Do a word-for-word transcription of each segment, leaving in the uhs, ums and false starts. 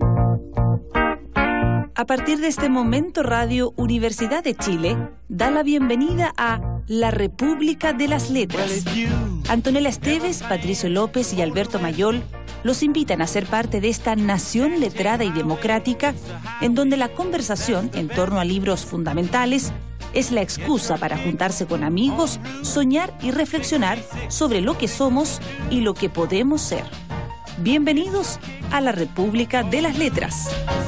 A partir de este momento, Radio Universidad de Chile da la bienvenida a La República de las Letras. Antonella Esteves, Patricio López y Alberto Mayol los invitan a ser parte de esta nación letrada y democrática, en donde la conversación en torno a libros fundamentales es la excusa para juntarse con amigos, soñar y reflexionar sobre lo que somos y lo que podemos ser. Bienvenidos a La República de las Letras.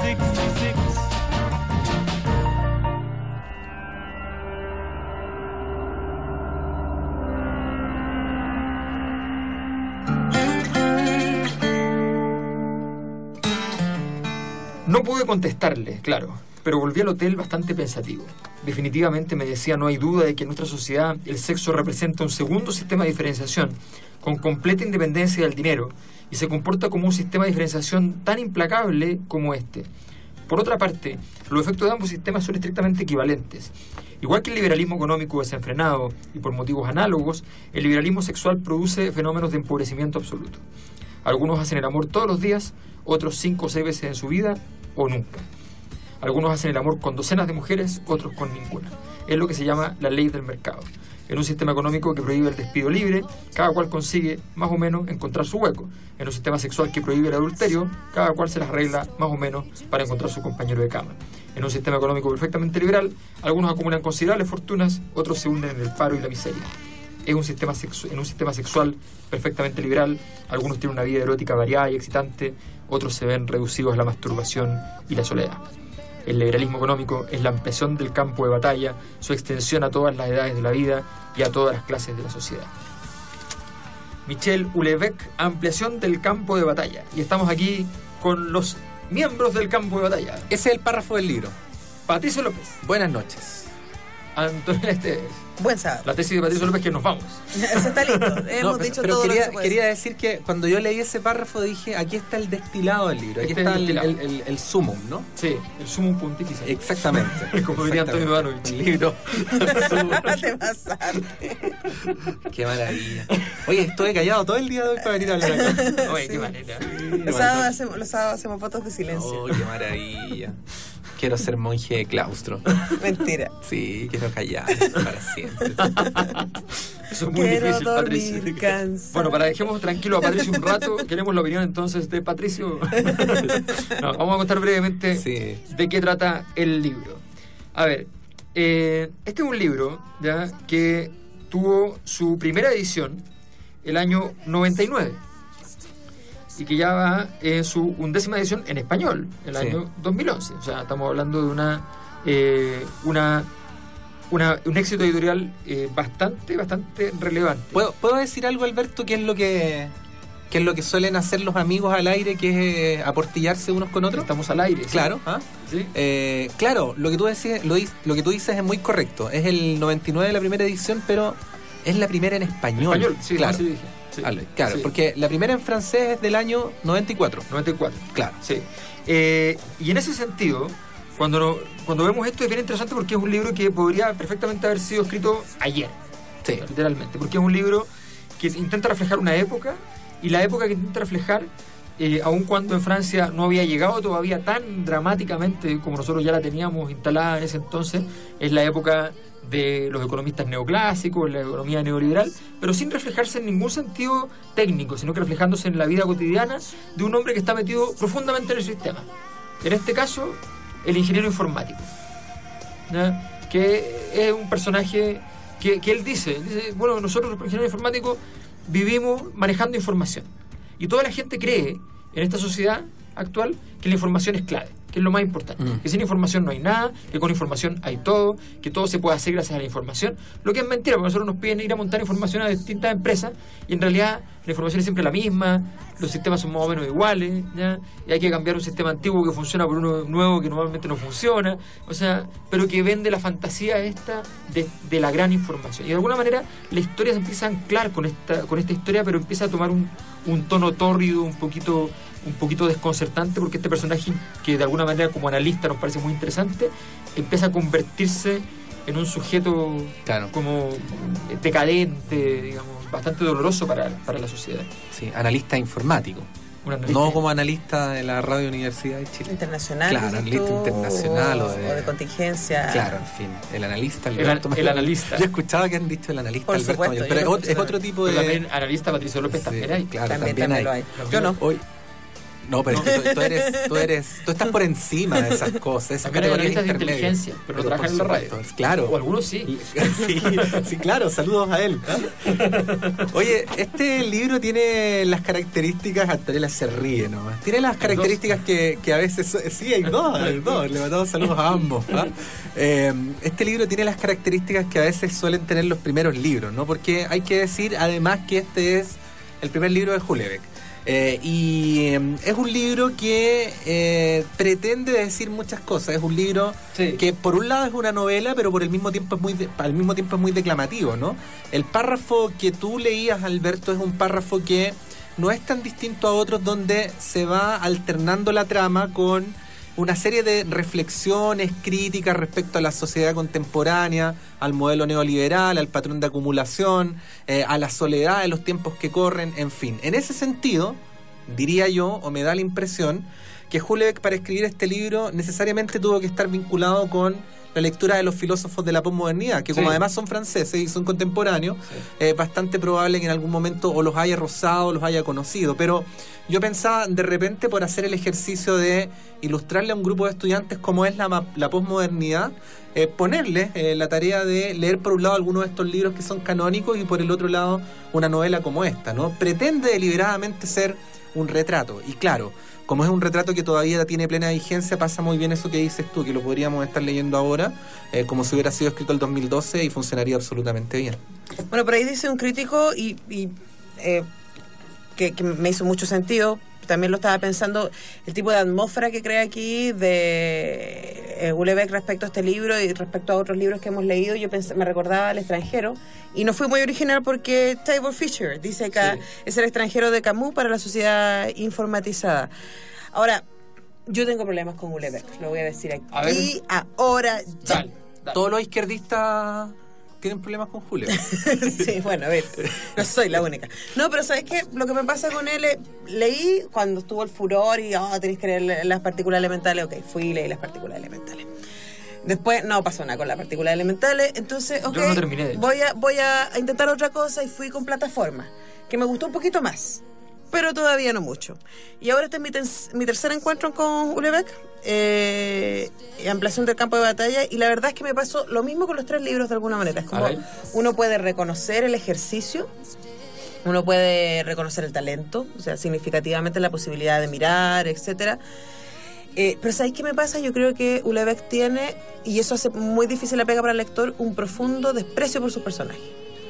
No pude contestarle, claro, pero volví al hotel bastante pensativo. Definitivamente, me decía, no hay duda de que en nuestra sociedad el sexo representa un segundo sistema de diferenciación con completa independencia del dinero y se comporta como un sistema de diferenciación tan implacable como este. Por otra parte, los efectos de ambos sistemas son estrictamente equivalentes. Igual que el liberalismo económico desenfrenado y por motivos análogos, el liberalismo sexual produce fenómenos de empobrecimiento absoluto. Algunos hacen el amor todos los días, otros cinco o seis veces en su vida o nunca. Algunos hacen el amor con docenas de mujeres, otros con ninguna. Es lo que se llama la ley del mercado. En un sistema económico que prohíbe el despido libre, cada cual consigue más o menos encontrar su hueco. En un sistema sexual que prohíbe el adulterio, cada cual se las arregla más o menos para encontrar su compañero de cama. En un sistema económico perfectamente liberal, algunos acumulan considerables fortunas, otros se hunden en el paro y la miseria. Es un sistema sexu- en un sistema sexual perfectamente liberal, algunos tienen una vida erótica variada y excitante, otros se ven reducidos a la masturbación y la soledad. El liberalismo económico es la ampliación del campo de batalla, su extensión a todas las edades de la vida y a todas las clases de la sociedad. Michel Houellebecq, ampliación del campo de batalla. Y estamos aquí con los miembros del campo de batalla. Ese es el párrafo del libro. Patricio López. Buenas noches. Antonella Esteves. Buen sábado. La tesis de Patricio López, que nos vamos. Eso está listo. Hemos No, pero, dicho pero todo quería, lo que se puede quería decir. decir que cuando yo leí ese párrafo dije, aquí está el destilado del libro, aquí Este está es el el, destilado. el, el, el sumum, ¿no? Sí, el sumum pontifice. Exactamente. Como diría Antonio Ivanovich. El libro. Te pasaste. Qué maravilla. Oye, estuve callado todo el día de hoy para venir a hablar acá. Oye, qué manera. Los sábados hacemos, los sábados hacemos fotos de silencio. Oh, qué maravilla. Quiero ser monje de claustro. Mentira. Sí, quiero callar para siempre. Eso es muy Quiero difícil, dormir Patricio. cansado. Bueno, para dejemos tranquilo a Patricio un rato, queremos la opinión entonces de Patricio. No, vamos a contar brevemente Sí. de qué trata el libro. A ver, eh, este es un libro ya que tuvo su primera edición el año noventa y nueve y que ya va en su undécima edición en español, el Sí. año dos mil once. O sea, estamos hablando de una eh, una, una un éxito editorial eh, bastante, bastante relevante. ¿Puedo, ¿Puedo decir algo, Alberto? ¿Qué es lo que qué es lo que suelen hacer los amigos al aire, que es eh, aportillarse unos con otros? Estamos al aire. ¿sí? Claro, ¿ah? ¿Sí? Eh, claro, lo que tú decís, lo, dis- lo que tú dices es muy correcto. Es el noventa y nueve de la primera edición, pero es la primera en español. Español, sí, claro. así dije. Sí. Vale, claro, Sí. porque la primera en francés es del año noventa y cuatro. noventa y cuatro. Claro. Sí. Eh, y en ese sentido, cuando, no- cuando vemos esto es bien interesante porque es un libro que podría perfectamente haber sido escrito ayer. Sí. Literalmente. Porque es un libro que intenta reflejar una época y la época que intenta reflejar, eh, aun cuando en Francia no había llegado todavía tan dramáticamente como nosotros ya la teníamos instalada en ese entonces, es la época de los economistas neoclásicos, la economía neoliberal, pero sin reflejarse en ningún sentido técnico, sino que reflejándose en la vida cotidiana de un hombre que está metido profundamente en el sistema. En este caso, el ingeniero informático, ¿ya? Que es un personaje que, que él dice, dice, bueno, nosotros los ingenieros informáticos vivimos manejando información. Y toda la gente cree en esta sociedad actual que la información es clave, que es lo más importante. Mm. Que sin información no hay nada, que con información hay todo, que todo se puede hacer gracias a la información. Lo que es mentira, porque nosotros nos piden ir a montar información a distintas empresas y en realidad la información es siempre la misma, los sistemas son más o menos iguales, ¿ya? Y hay que cambiar un sistema antiguo que funciona por uno nuevo que normalmente no funciona, o sea, pero que vende la fantasía esta de, de la gran información. Y de alguna manera la historia se empieza a anclar con esta, con esta historia, pero empieza a tomar un, un tono tórrido, un poquito, un poquito desconcertante, porque este personaje, que de alguna manera como analista nos parece muy interesante, empieza a convertirse en un sujeto Claro. como decadente, digamos, bastante doloroso para, para la sociedad. Sí, analista informático. Un analista. No como analista de la Radio Universidad de Chile. Internacional. Claro, analista tú, internacional o de, o de contingencia. Claro, en fin, el analista. El, el, el analista. Yo escuchaba que han dicho el analista Por Alberto supuesto, Mayor, pero yo es, es otro tipo de... Pero también analista Patricio López Sí, también hay. Claro, También, también, también hay. lo hay. Yo no. Hoy, no, pero es que tú, tú eres, tú eres, tú estás por encima de esas cosas, esas También hay categorías analistas de intermedias. inteligencia, pero no por trabajan en la radio. supuesto, Claro. O algunos sí. Sí, sí, claro, saludos a él. Oye, este libro tiene las características, Antonella se ríe nomás, tiene las características que, que a veces, so- sí, hay dos, hay dos, le mandamos saludos a ambos. ¿Ah? Eh, este libro tiene las características que a veces suelen tener los primeros libros, ¿no? Porque hay que decir además que este es el primer libro de Houellebecq. Eh, y eh, es un libro que eh, pretende decir muchas cosas. Es un libro Sí. que por un lado es una novela, pero por el mismo tiempo es muy de- al mismo tiempo es muy declamativo, ¿no? El párrafo que tú leías, Alberto, es un párrafo que no es tan distinto a otros, donde se va alternando la trama con una serie de reflexiones críticas respecto a la sociedad contemporánea, al modelo neoliberal, al patrón de acumulación, eh, a la soledad de los tiempos que corren, en fin. En ese sentido, diría yo, o me da la impresión, que Houellebecq para escribir este libro necesariamente tuvo que estar vinculado con la lectura de los filósofos de la posmodernidad, que como Sí. además son franceses y son contemporáneos, Sí. es eh, bastante probable que en algún momento o los haya rozado o los haya conocido. Pero yo pensaba de repente, por hacer el ejercicio de ilustrarle a un grupo de estudiantes cómo es la, ma- la posmodernidad, eh, ponerles eh, la tarea de leer por un lado algunos de estos libros que son canónicos y por el otro lado una novela como esta, ¿no? Pretende deliberadamente ser un retrato. Y claro, como es un retrato que todavía tiene plena vigencia, pasa muy bien eso que dices tú, que lo podríamos estar leyendo ahora, eh, como si hubiera sido escrito el dos mil doce y funcionaría absolutamente bien. Bueno, por ahí dice un crítico y, y, eh, que, que me hizo mucho sentido. También lo estaba pensando, el tipo de atmósfera que crea aquí de eh, Houellebecq respecto a este libro y respecto a otros libros que hemos leído. Yo pensé, me recordaba al extranjero y no fui muy original porque Tabor Fisher dice que Sí. es el extranjero de Camus para la sociedad informatizada. Ahora, yo tengo problemas con Houellebecq, lo voy a decir aquí. A ver. Y ahora ya. Dale, dale. Todos los izquierdistas tienen problemas con Houellebecq. Sí, bueno, a ver, no soy la única. No, pero ¿sabes qué? Lo que me pasa con él, es, leí cuando estuvo el furor y, oh, tenéis que leer las partículas elementales. Ok, fui y leí las partículas elementales. Después no pasó nada con las partículas elementales, entonces, ok, Yo no terminé, de hecho. voy, a, voy a intentar otra cosa y fui con plataforma, que me gustó un poquito más, pero todavía no mucho. Y ahora este es mi, ten- mi tercer encuentro con Houellebecq, eh, ampliación del campo de batalla, y la verdad es que me pasó lo mismo con los tres libros de alguna manera. Es como A ver. uno puede reconocer el ejercicio, uno puede reconocer el talento, o sea, significativamente la posibilidad de mirar, etcétera. Eh, pero ¿sabéis qué me pasa? Yo creo que Houellebecq tiene, y eso hace muy difícil la pega para el lector, un profundo desprecio por sus personajes.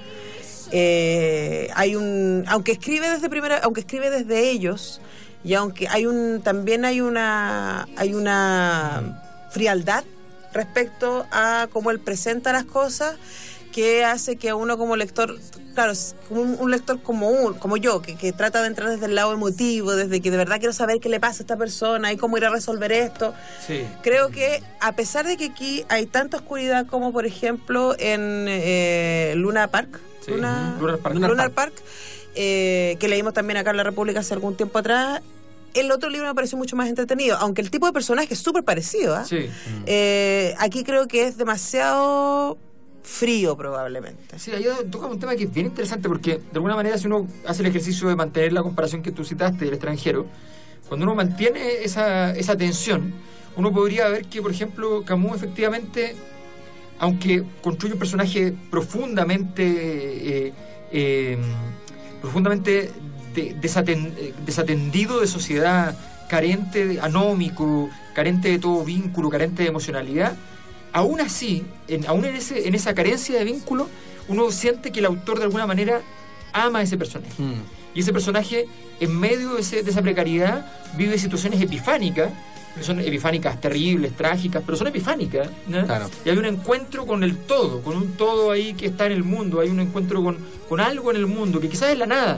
Eh, hay un, aunque escribe desde primera, aunque escribe desde ellos, y aunque hay un, también hay una, hay una frialdad respecto a cómo él presenta las cosas, que hace que uno como lector, claro, un, un lector como un, como yo, que, que trata de entrar desde el lado emotivo, desde que de verdad quiero saber qué le pasa a esta persona y cómo ir a resolver esto. Sí. Creo que a pesar de que aquí hay tanta oscuridad como por ejemplo en eh, Luna Park, Sí. Luna, Lunar Park. Lunar Lunar Park, eh, que leímos también acá en La República hace algún tiempo atrás, el otro libro me pareció mucho más entretenido, aunque el tipo de personaje es súper parecido. ¿eh? Sí. Eh, aquí creo que es demasiado frío probablemente. Sí, ahí toca un tema que es bien interesante porque de alguna manera si uno hace el ejercicio de mantener la comparación que tú citaste del extranjero, cuando uno mantiene esa, esa tensión, uno podría ver que, por ejemplo, Camus efectivamente, aunque construye un personaje profundamente eh, eh, profundamente de, desaten, eh, desatendido de sociedad, carente de anómico, carente de todo vínculo, carente de emocionalidad, aún así, en, aún en, ese, en esa carencia de vínculo, uno siente que el autor de alguna manera ama a ese personaje. Mm. Y ese personaje, en medio de, ese, de esa precariedad, vive situaciones epifánicas, que son epifánicas terribles, trágicas, pero son epifánicas, ¿no? Claro. Y hay un encuentro con el todo, con un todo ahí que está en el mundo, hay un encuentro con, con algo en el mundo, que quizás es la nada,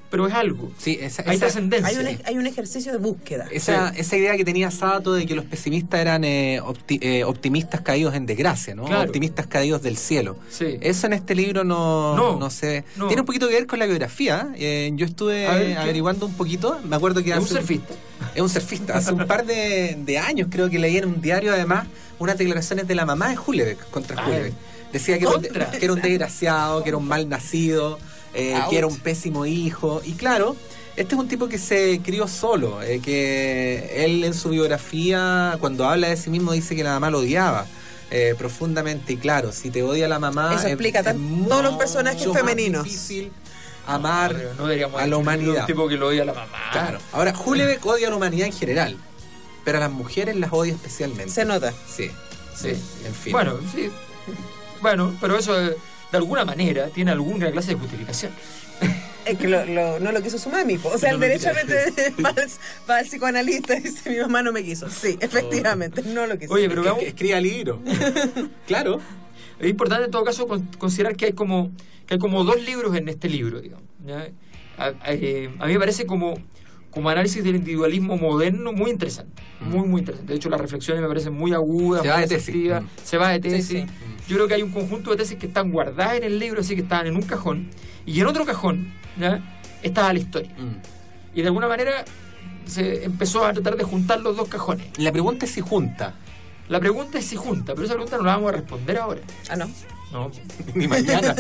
pero es algo. Sí, esa, hay esa, trascendencia. Hay un, hay un ejercicio de búsqueda. Esa, Sí. esa idea que tenía Sabato de que los pesimistas eran eh, opti- eh, optimistas caídos en desgracia, ¿no? Claro. Optimistas caídos del cielo. Sí. Eso en este libro no, No, no sé. no. Tiene un poquito que ver con la biografía. Eh, yo estuve A ver, ¿qué? averiguando un poquito. Me acuerdo que Es un hace surfista. Es un surfista. Hace un par de, de años creo que leí en un diario, además, unas declaraciones de la mamá de Hulebeck contra Ah, Hulebeck. Decía que era, un, de- ¿contra? que era un desgraciado, que era un mal nacido, eh, Ouch. que era un pésimo hijo. Y claro, este es un tipo que se crió solo, eh, que él en su biografía, cuando habla de sí mismo, dice que la mamá lo odiaba. Eh, profundamente. Y claro, si te odia la mamá, Eso es- explica es tan- todos los personajes mucho más femeninos. difícil amar Pero no deberíamos a la decir humanidad. Un tipo que lo odia a la mamá. Claro. Ahora, Hulebeck odia a la humanidad en general, pero a las mujeres las odia especialmente. Se nota. Sí, Sí. en fin. Bueno, sí. Bueno, pero eso eh, de alguna manera tiene alguna clase de justificación. Es que lo, lo- no lo quiso su mami, po. O sea, No el lo derechamente va al, va al psicoanalista y dice, mi mamá no me quiso. Sí, efectivamente, no lo quiso. Oye, pero que, veamos- que escriba libro. Claro. Es importante en todo caso con- considerar que hay como que hay como dos libros en este libro, digamos. ¿ya? A, a- eh, a mí me parece como, como análisis del individualismo moderno muy interesante, Mm. muy muy interesante. De hecho, las reflexiones me parecen muy agudas, Se va muy de tesis. asertivas, Mm. se va de tesis. Sí, sí. Yo creo que hay un conjunto de tesis que están guardadas en el libro, así que están en un cajón, y en otro cajón ¿ya? estaba la historia. Mm. Y de alguna manera se empezó a tratar de juntar los dos cajones. La pregunta es si junta. La pregunta es si junta, pero esa pregunta no la vamos a responder ahora. Ah, no. No. Ni mañana.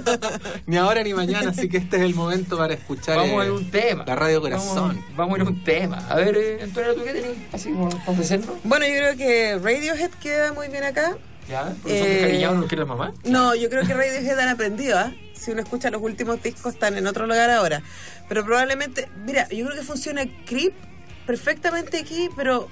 Ni ahora ni mañana, así que este es el momento para escuchar Vamos a eh, ir a un tema. la Radio Corazón. Vamos, vamos a ir a un tema. A ver, eh, Antonio, ¿tú qué tenés así como para ofrecernos? Bueno, yo creo que Radiohead queda muy bien acá. ¿Ya? ¿Porque son Eh, descariñados no quiere la mamá? No, yo creo que Radiohead han aprendido, ¿ah? Si uno escucha los últimos discos, están en otro lugar ahora. Pero probablemente, mira, yo creo que funciona Creep perfectamente aquí, pero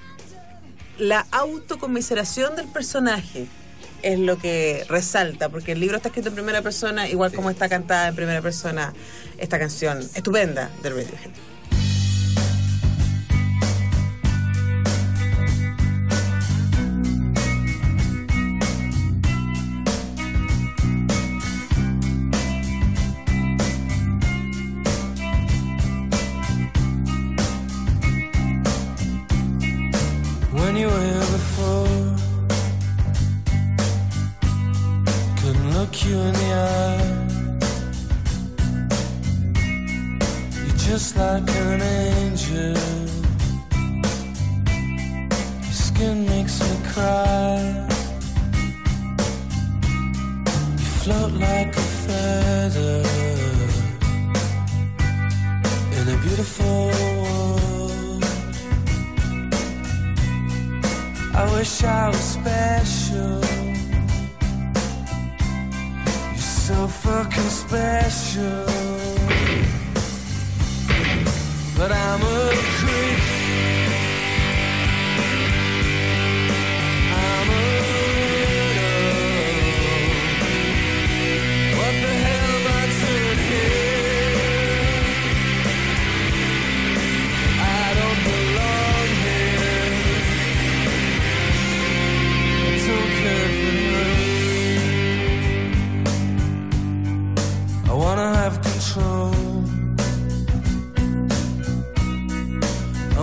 la autocomiseración del personaje es lo que resalta, porque el libro está escrito en primera persona, igual Sí. como está cantada en primera persona esta canción estupenda de Radiohead. When you were here before, couldn't look you in the eye. You're just like an angel. Your skin makes me cry. You float like a feather in a beautiful world. I wish I was special. You're so fucking special. But I'm a creep. I'm a widow. What the hell am I doing here? I don't belong here. I don't care for you. I wanna have control. I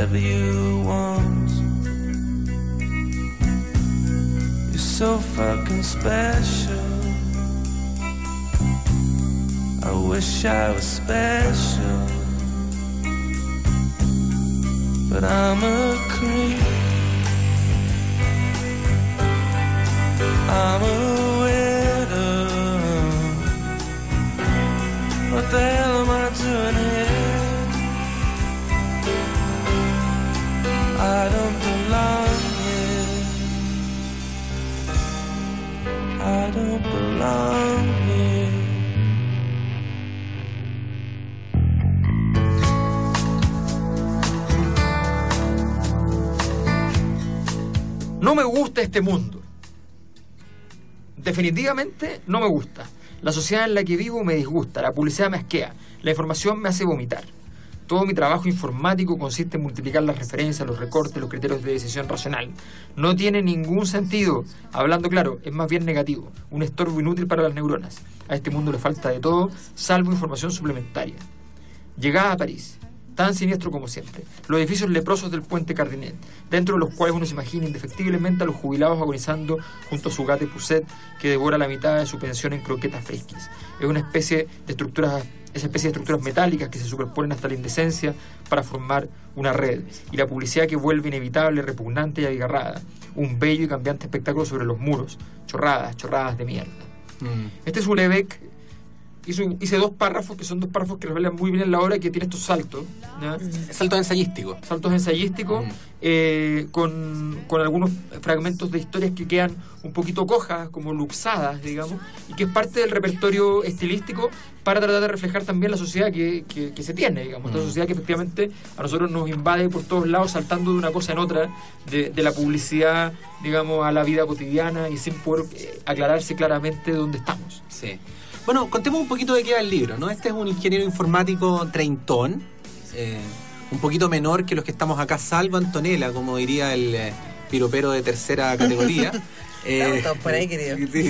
whatever you want. You're so fucking special. I wish I was special, but I'm a creep. I'm a widow. What the hell am I doing here? I don't belong here. I don't belong here. No me gusta este mundo. Definitivamente no me gusta. La sociedad en la que vivo me disgusta, la publicidad me asquea, la información me hace vomitar. Todo mi trabajo informático consiste en multiplicar las referencias, los recortes, los criterios de decisión racional. No tiene ningún sentido. Hablando claro, es más bien negativo, un estorbo inútil para las neuronas. A este mundo le falta de todo, salvo información suplementaria. Llegada a París, tan siniestro como siempre. Los edificios leprosos del puente Cardinet, dentro de los cuales uno se imagina indefectiblemente a los jubilados agonizando junto a su gata Pusset, que devora la mitad de su pensión en croquetas fresquis. Es una especie de estructuras, esa especie de estructuras metálicas que se superponen hasta la indecencia para formar una red. Y la publicidad que vuelve inevitable, repugnante y abigarrada. Un bello y cambiante espectáculo sobre los muros. Chorradas, chorradas de mierda. Mm. Este es Houellebecq. Hizo, hice dos párrafos que son dos párrafos que revelan muy bien la obra, que tiene estos saltos, ¿ya? Saltos ensayísticos. Saltos ensayísticos, mm. eh, con, con algunos fragmentos de historias que quedan un poquito cojas, como luxadas, digamos, y que es parte del repertorio estilístico para tratar de reflejar también la sociedad que, que, que se tiene, digamos, mm. esta sociedad que efectivamente a nosotros nos invade por todos lados, saltando de una cosa en otra, de, de la publicidad, digamos, a la vida cotidiana y sin poder eh, aclararse claramente dónde estamos. Sí. Bueno, contemos un poquito de qué va el libro, ¿no? Este es un ingeniero informático treintón, eh, un poquito menor que los que estamos acá, salvo Antonella, como diría el eh, piropero de tercera categoría. eh, Estamos por ahí, querido. Sí.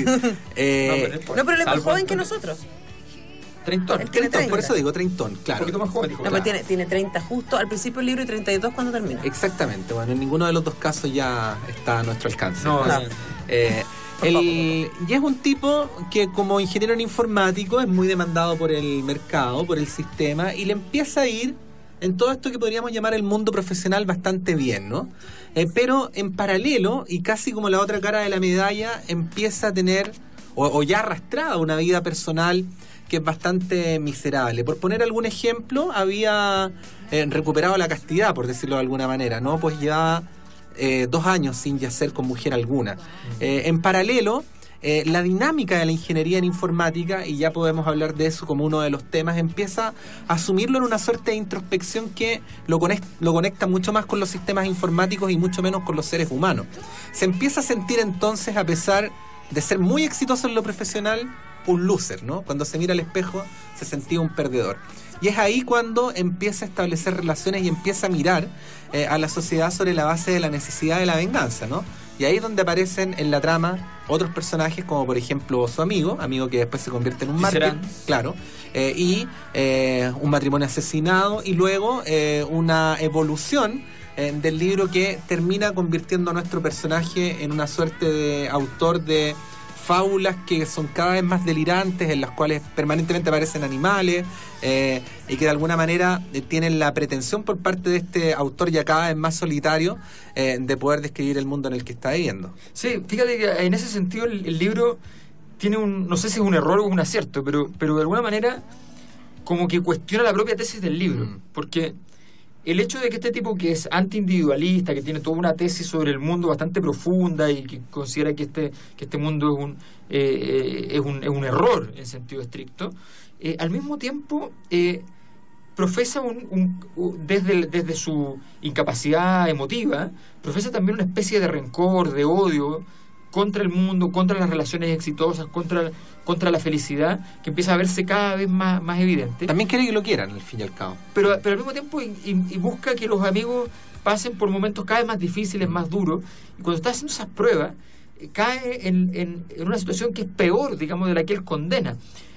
Eh, no, pero, no, pero él es más joven que nosotros. Treintón. Él tiene treintón, por eso digo treintón, claro. Un poquito más joven. Dijo, no, claro. pero tiene, tiene treinta justo al principio del libro y treinta y dos cuando termina. Exactamente, bueno, en ninguno de los dos casos ya está a nuestro alcance. No, no. Eh, El, y es un tipo que como ingeniero en informático es muy demandado por el mercado, por el sistema, y le empieza a ir en todo esto que podríamos llamar el mundo profesional bastante bien, ¿no? Eh, pero en paralelo, y casi como la otra cara de la medalla, empieza a tener, o, o ya arrastrada, una vida personal que es bastante miserable. Por poner algún ejemplo, había eh, recuperado la castidad, por decirlo de alguna manera, ¿no? Pues ya... Eh, dos años sin yacer con mujer alguna. Eh, en paralelo, eh, la dinámica de la ingeniería en informática, y ya podemos hablar de eso como uno de los temas, empieza a asumirlo en una suerte de introspección que lo conecta, lo conecta mucho más con los sistemas informáticos y mucho menos con los seres humanos. Se empieza a sentir entonces, a pesar de ser muy exitoso en lo profesional, un loser, ¿no? Cuando se mira al espejo se sentía un perdedor. Y es ahí cuando empieza a establecer relaciones y empieza a mirar eh, a la sociedad sobre la base de la necesidad de la venganza, ¿no? Y ahí es donde aparecen en la trama otros personajes, como por ejemplo su amigo, amigo que después se convierte en un mártir, claro, eh, y eh, un matrimonio asesinado, y luego eh, una evolución eh, del libro que termina convirtiendo a nuestro personaje en una suerte de autor de fábulas que son cada vez más delirantes, en las cuales permanentemente aparecen animales, eh, y que de alguna manera eh, tienen la pretensión por parte de este autor ya cada vez más solitario eh, de poder describir el mundo en el que está viviendo. Sí, fíjate que en ese sentido el, el libro tiene un, no sé si es un error o un acierto, pero, pero de alguna manera como que cuestiona la propia tesis del libro, mm. porque el hecho de que este tipo que es antiindividualista, que tiene toda una tesis sobre el mundo bastante profunda y que considera que este, que este mundo es un, eh, es un, es un error en sentido estricto, eh, al mismo tiempo eh, profesa un, un, un, desde, desde su incapacidad emotiva, profesa también una especie de rencor, de odio contra el mundo, contra las relaciones exitosas, contra, contra la felicidad, que empieza a verse cada vez más, más evidente. También quiere que lo quieran, al fin y al cabo. Pero, pero al mismo tiempo y, y, y busca que los amigos pasen por momentos cada vez más difíciles, más duros, y cuando está haciendo esas pruebas, cae en, en, en una situación que es peor, digamos, de la que él condena.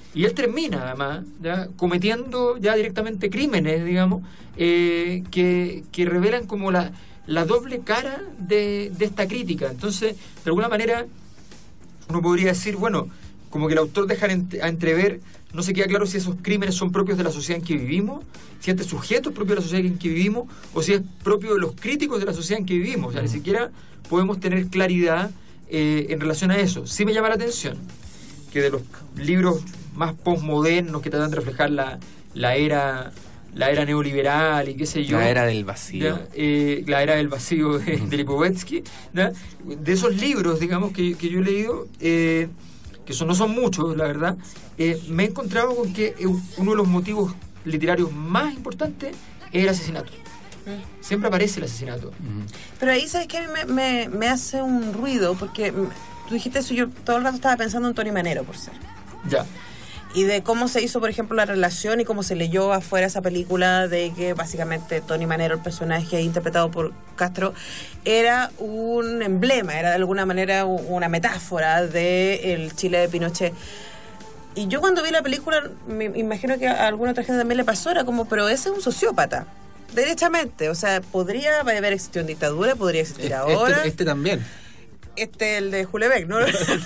Y él termina, además, ya cometiendo ya directamente crímenes, digamos, eh, que, que revelan como la, la doble cara de, de esta crítica. Entonces, de alguna manera, uno podría decir, bueno, como que el autor deja a entrever, no se queda claro si esos crímenes son propios de la sociedad en que vivimos, si este sujeto es propio de la sociedad en que vivimos, o si es propio de los críticos de la sociedad en que vivimos. O sea, ni siquiera podemos tener claridad eh, en relación a eso. Sí me llama la atención que de los libros más postmodernos que tratan de reflejar la, la era la era neoliberal y qué sé yo, la era del vacío, ¿ya? Eh, la era del vacío de, de Lipovetsky, ¿ya? De esos libros, digamos, que, que yo he leído, eh, que son, no son muchos, la verdad, eh, me he encontrado con que uno de los motivos literarios más importantes es el asesinato. Siempre aparece el asesinato. Pero ahí, ¿sabes qué? A mí me, me, me hace un ruido, porque tú dijiste eso y yo todo el rato estaba pensando en Tony Manero, por ser. Ya. Y de cómo se hizo, por ejemplo, la relación y cómo se leyó afuera esa película de que básicamente Tony Manero, el personaje interpretado por Castro, era un emblema, era de alguna manera una metáfora del Chile de Pinochet. Y yo cuando vi la película, me imagino que a alguna otra gente también le pasó, era como, pero ese es un sociópata, derechamente. O sea, podría haber existido en dictadura, podría existir este, ahora. Este, este también. Este, el de Julebeck, ¿no?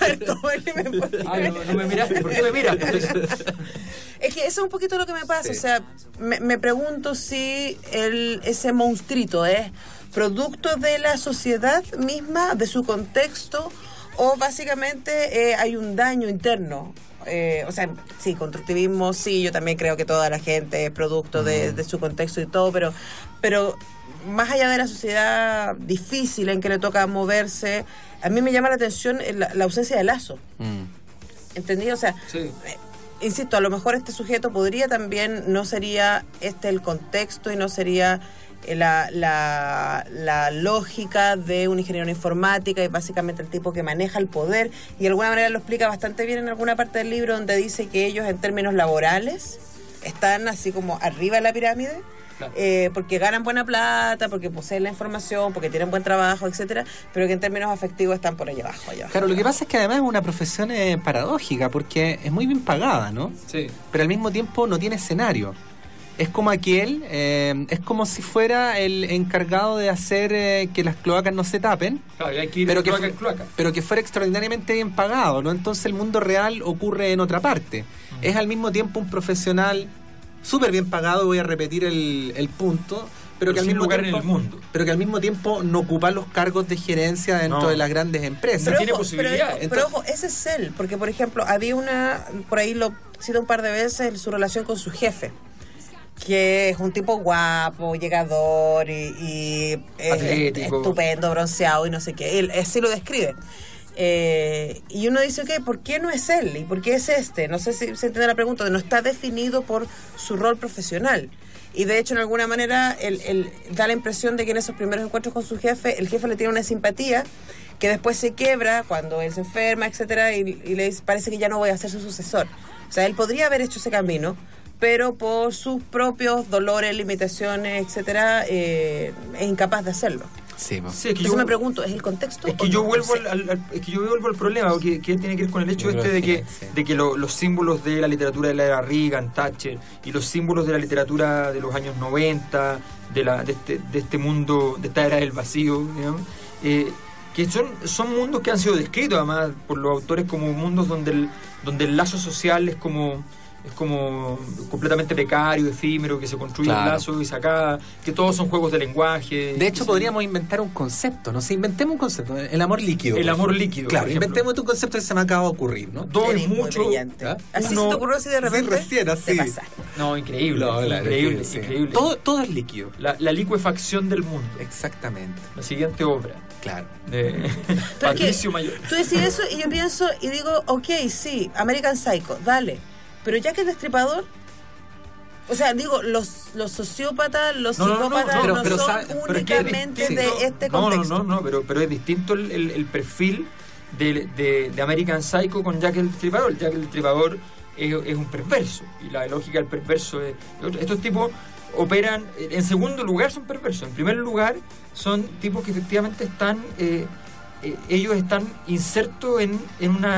Ah, no, no me miraste, ¿por qué me miras? Es que eso es un poquito lo que me pasa, sí. O sea, me, me pregunto si el, ese monstruito es producto de la sociedad misma, de su contexto, o básicamente eh, hay un daño interno. Eh, o sea, sí, constructivismo, sí, yo también creo que toda la gente es producto de, de su contexto y todo, pero, pero más allá de la sociedad difícil en que le toca moverse, a mí me llama la atención la, la ausencia de lazo. Mm. ¿Entendido? O sea, sí. eh, insisto, a lo mejor este sujeto podría también, no sería este el contexto y no sería la, la, la lógica de un ingeniero en informática y básicamente el tipo que maneja el poder, y de alguna manera lo explica bastante bien en alguna parte del libro donde dice que ellos en términos laborales están así como arriba de la pirámide. Claro. Eh, porque ganan buena plata, porque poseen la información, porque tienen buen trabajo, etcétera, pero que en términos afectivos están por allá abajo, allá abajo. Claro, lo que pasa es que además es una profesión eh, paradójica, porque es muy bien pagada, ¿no? Sí. Pero al mismo tiempo no tiene escenario. Es como aquel, eh, es como si fuera el encargado de hacer eh, que las cloacas no se tapen, claro, hay que ir pero, de que cloaca en cloaca. pero que fuera extraordinariamente bien pagado, ¿no? Entonces el mundo real ocurre en otra parte. Mm. Es al mismo tiempo un profesional súper bien pagado, voy a repetir el, el punto, pero, pero que al mismo lugar tiempo, en el mundo. pero que al mismo tiempo no ocupa los cargos de gerencia dentro no. de las grandes empresas. No pero tiene ojo, posibilidad. Pero, pero ojo, ese es él, porque por ejemplo, había una, por ahí lo cito un par de veces, su relación con su jefe, que es un tipo guapo, llegador y, y eh, estupendo, bronceado y no sé qué. Él así lo describe. Eh, y uno dice, ok, ¿por qué no es él? ¿Y por qué es este? No sé si se entiende la pregunta. No está definido por su rol profesional. Y de hecho, en alguna manera, él, él da la impresión de que en esos primeros encuentros con su jefe, el jefe le tiene una simpatía que después se quiebra cuando él se enferma, etcétera, y, y le dice, parece que ya no voy a ser su sucesor. O sea, él podría haber hecho ese camino, pero por sus propios dolores, limitaciones, etcétera, eh, es incapaz de hacerlo. Sí, pues. Sí, es que Entonces yo, me pregunto, ¿es el contexto? Es que yo vuelvo al, al, al, es que yo vuelvo al problema, que, que tiene que ver con el hecho este de que, sí. de que lo, los símbolos de la literatura de la era Reagan, Thatcher, y los símbolos de la literatura de los años noventa, de la de este, de este mundo, de esta era del vacío, digamos, eh, que son, son mundos que han sido descritos además por los autores como mundos donde el, donde el lazo social es como es como completamente precario, efímero, que se construye claro. un lazo y se acaba, que todos son juegos de lenguaje. De hecho, podríamos se... inventar un concepto, ¿no? Si inventemos un concepto, el amor líquido. El amor líquido, claro, inventemos un concepto que se me acaba de ocurrir, ¿no? Dos es mucho. ¿Ah? ¿Así Uno... se te ocurrió así de repente? Sí, recién, así. Te pasa. No, increíble, no, claro, increíble, sí. increíble. Todo, todo es líquido. La, la licuefacción del mundo. Exactamente. La siguiente obra. Claro. De Patricio Mayor. Tú decís eso y yo pienso y digo, ok, sí, American Psycho, dale. Pero Jack el Destripador, o sea, digo, los, los sociópatas, los no, psicópatas no, no, no, pero, no son pero únicamente es de este no, contexto. No, no, no, pero, pero es distinto el, el, el perfil de, de, de American Psycho con Jack el Destripador. Jack el Destripador es, es un perverso, y la lógica del perverso es... Estos tipos operan, en segundo lugar son perversos, en primer lugar son tipos que efectivamente están... Eh, eh, ellos están insertos en, en una...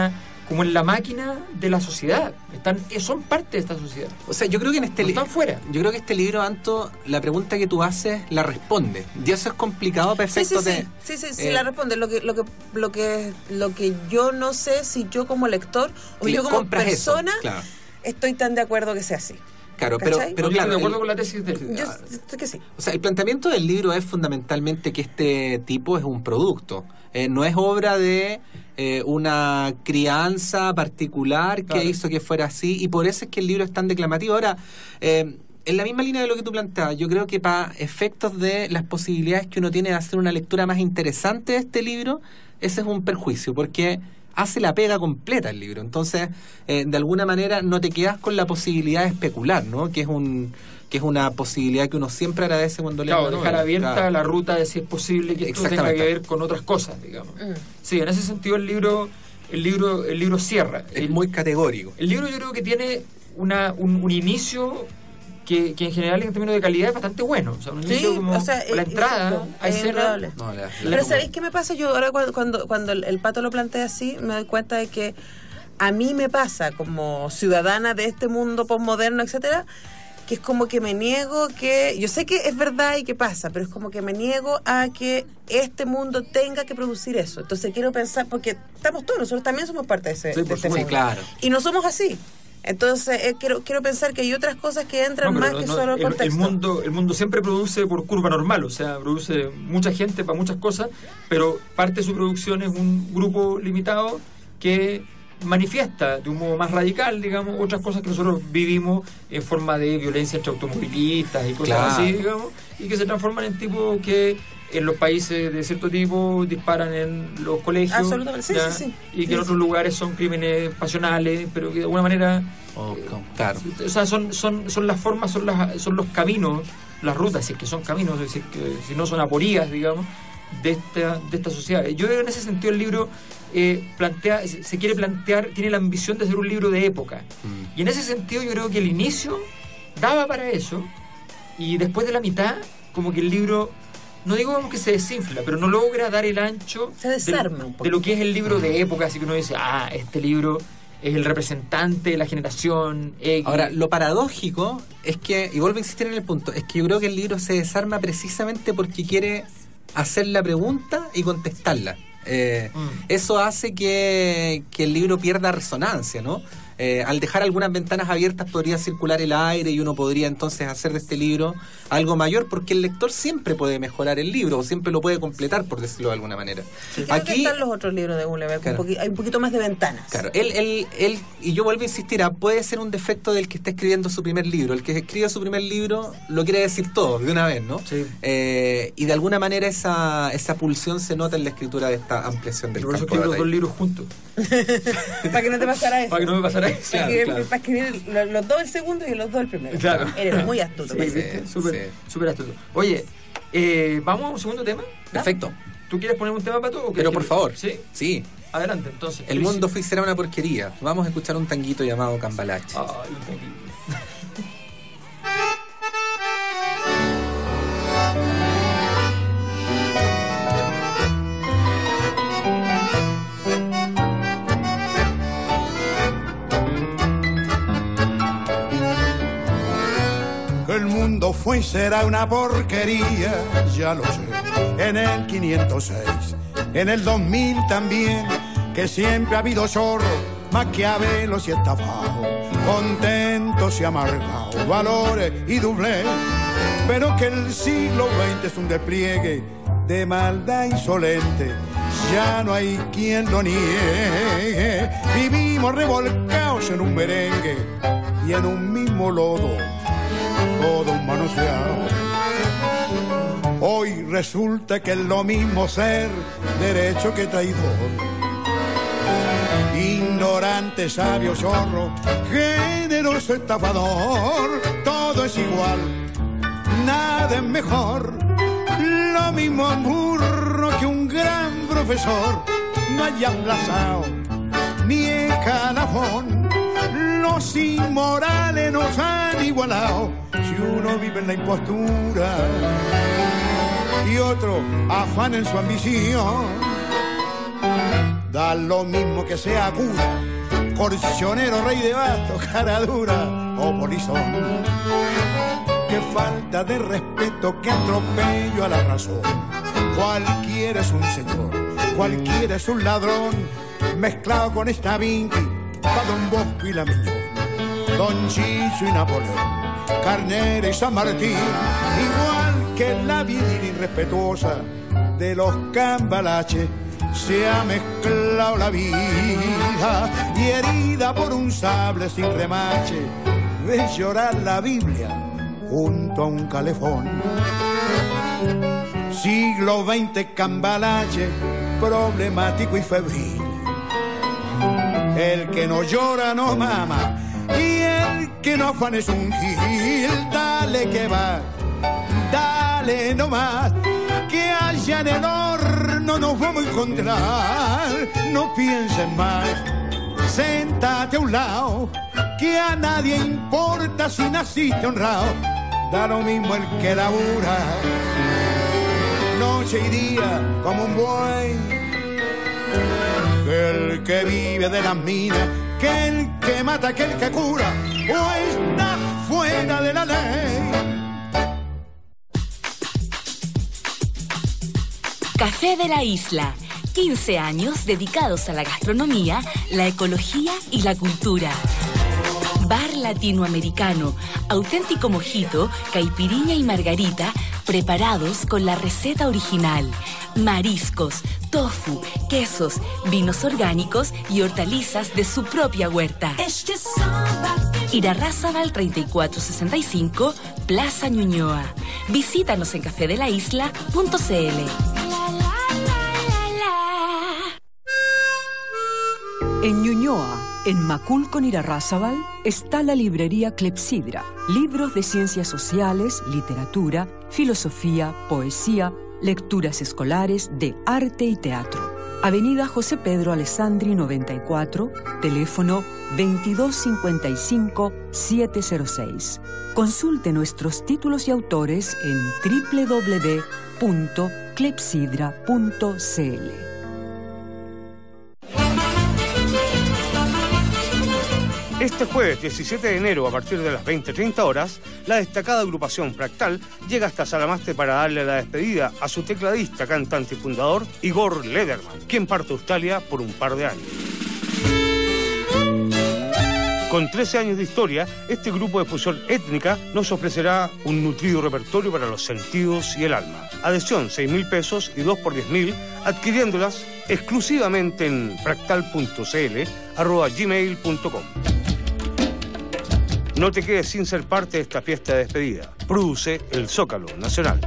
como en la máquina de la sociedad. Están, son parte de esta sociedad. O sea, yo creo que en este no libro. están fuera. Yo creo que este libro, Anto, la pregunta que tú haces la responde. Y eso es complicado para Sí, sí, efectos sí, de. sí, sí, sí, eh, la responde. Lo que, lo que, lo que, lo que yo no sé si yo como lector o si yo como compras eso, persona claro. estoy tan de acuerdo que sea así. Claro, pero, ¿Cachai? pero Yo claro. estoy de acuerdo el- con la tesis de... Yo estoy que sí. O sea, el planteamiento del libro es fundamentalmente que este tipo es un producto. Eh, no es obra de eh, una crianza particular que Claro. hizo que fuera así, y por eso es que el libro es tan declamativo. Ahora, eh, en la misma línea de lo que tú planteabas, yo creo que para efectos de las posibilidades que uno tiene de hacer una lectura más interesante de este libro, ese es un perjuicio, porque hace la pega completa el libro. Entonces, eh, de alguna manera no te quedas con la posibilidad de especular, ¿no? Que es un que es una posibilidad que uno siempre agradece cuando lee Claro, una dejar novela. abierta Claro. la ruta de si es posible que esto tenga Exactamente. que ver con otras cosas, digamos. Mm. Sí, en ese sentido el libro el libro el libro cierra. Es el, muy categórico. el libro yo creo que tiene una un, un inicio que, que en general en términos de calidad es bastante bueno. O sea, un Sí, inicio como o sea, la es- entrada, exacto, hay es escenas... indudable. No, la- la- Pero ¿sabéis qué me pasa? Yo ahora cuando, cuando, cuando el, el Pato lo plantea así, me doy cuenta de que a mí me pasa como ciudadana de este mundo postmoderno, etcétera, que es como que me niego que... Yo sé que es verdad y que pasa, pero es como que me niego a que este mundo tenga que producir eso. Entonces quiero pensar, porque estamos todos, nosotros también somos parte de, ese, Sí, de por este supuesto. mundo. Sí, claro. Y no somos así. Entonces eh, quiero, quiero pensar que hay otras cosas que entran No, más pero que no, solo el el, el contexto. mundo el mundo siempre produce por curva normal, o sea, produce mucha gente para muchas cosas, pero parte de su producción es un grupo limitado que manifiesta de un modo más radical, digamos, otras cosas que nosotros vivimos en forma de violencia entre automovilistas y cosas Claro. así, digamos, y que se transforman en tipos que en los países de cierto tipo disparan en los colegios. Absolutamente, sí, ¿ya? sí, sí. Y que Sí, en otros sí. lugares son crímenes pasionales, pero que de alguna manera... Oh, con- claro. O sea, son, son, son las formas, son, las, son los caminos, las rutas, si es que son caminos, es decir, que si no son aporías, digamos, de esta, de esta sociedad. Yo creo que en ese sentido el libro eh, plantea, se se quiere plantear, tiene la ambición de ser un libro de época. Mm. Y en ese sentido yo creo que el inicio daba para eso, y después de la mitad, como que el libro, no digo como que se desinfla, pero no logra dar el ancho Se desarma de, un poco. de lo que es el libro de época, así que uno dice, ah, este libro es el representante de la generación X. Ahora, lo paradójico es que, y vuelvo a insistir en el punto, es que yo creo que el libro se desarma precisamente porque quiere hacer la pregunta y contestarla. Eh, Mm. Eso hace que, que el libro pierda resonancia, ¿no? Eh, al dejar algunas ventanas abiertas podría circular el aire y uno podría entonces hacer de este libro algo mayor, porque el lector siempre puede mejorar el libro o siempre lo puede completar, por decirlo de alguna manera. Y creo que están los otros libros de Gulebeck, Claro. un poqui- hay un poquito más de ventanas. Claro, él, él, él, y yo vuelvo a insistir, ah, puede ser un defecto del que está escribiendo su primer libro. El que escribe su primer libro lo quiere decir todo de una vez, ¿no? Sí. Eh, y de alguna manera esa, esa pulsión se nota en la escritura de esta ampliación del Por eso campo de escribo los dos batalla. libros juntos, Para que no te pasara eso. para que no me pasara eso. Para Claro, escribir, claro. para escribir lo- los dos el segundo y los dos el primero. Claro. Eres muy astuto. Sí, pues. ¿viste? Sí, Súper sí. súper astuto. Oye, eh, ¿vamos a un segundo tema? Perfecto. ¿Tú quieres poner un tema, Pato? o Pero quieres por que- favor. ¿Sí? Sí. Adelante, entonces. El Luis. mundo fue y será una porquería. Vamos a escuchar un tanguito llamado Cambalache. Ay, un tranquilo. Que el mundo fue y será una porquería, ya lo sé, en el quinientos seis, en el dos mil también, que siempre ha habido zorro, maquiavelos y estafados, contentos y amargados, valores y doblez, pero que el siglo veinte es un despliegue de maldad insolente, ya no hay quien lo niegue, vivimos revolcados en un merengue y en un mismo lodo, todos manoseados. Hoy resulta que es lo mismo ser derecho que traidor, ignorante, sabio, zorro, generoso, estafador, todo es igual, nada es mejor, lo mismo burro que un gran profesor, no haya aplazado ni escalafón, los inmorales nos han igualado, si uno vive en la impostura y otro afana en su ambición, Da lo mismo que sea cura, corcionero, rey de bastos, cara dura o polizón. Qué falta de respeto, qué atropello a la razón. Cualquiera es un señor, cualquiera es un ladrón, mezclado con esta vinqui, pa' Don Bosco y la Miñón, Don Chicho y Napoleón, Carnera y San Martín, igual que la vida irrespetuosa de los cambalaches, se ha mezclado la vida y herida por un sable sin remache, ves llorar la Biblia junto a un calefón. Siglo veinte cambalache, problemático y febril. El que no llora no mama y el que no afana es un gil. Dale que va, dale nomás, que allá en el horno nos vamos a encontrar. No pienses más, séntate a un lado, que a nadie importa si naciste honrado. Da lo mismo el que labura noche y día como un buey, que el que vive de las minas, que el que mata, que el que cura, o está fuera de la ley. Café de la Isla. quince años dedicados a la gastronomía, la ecología y la cultura. Bar latinoamericano, auténtico mojito, caipiriña y margarita, preparados con la receta original. Mariscos, tofu, quesos, vinos orgánicos y hortalizas de su propia huerta. Irarrázaval treinta y cuatro sesenta y cinco, Plaza Ñuñoa. Visítanos en café de la isla punto c l. En Ñuñoa, en Macul con Irarrázaval, está la librería Clepsidra. Libros de ciencias sociales, literatura, filosofía, poesía, lecturas escolares de arte y teatro. Avenida José Pedro Alessandri noventa y cuatro, teléfono veintidós cincuenta y cinco, setecientos seis. Consulte nuestros títulos y autores en doble u doble u doble u punto clepsidra punto c l. Este jueves diecisiete de enero, a partir de las veinte treinta horas, la destacada agrupación Fractal llega hasta Salamaste para darle la despedida a su tecladista, cantante y fundador, Igor Lederman, quien parte a Australia por un par de años. Con trece años de historia, este grupo de fusión étnica nos ofrecerá un nutrido repertorio para los sentidos y el alma. Adhesión seis mil pesos y dos por diez mil, adquiriéndolas exclusivamente en fractal punto c l arroba gmail punto com. No te quedes sin ser parte de esta fiesta de despedida. Produce el Zócalo Nacional.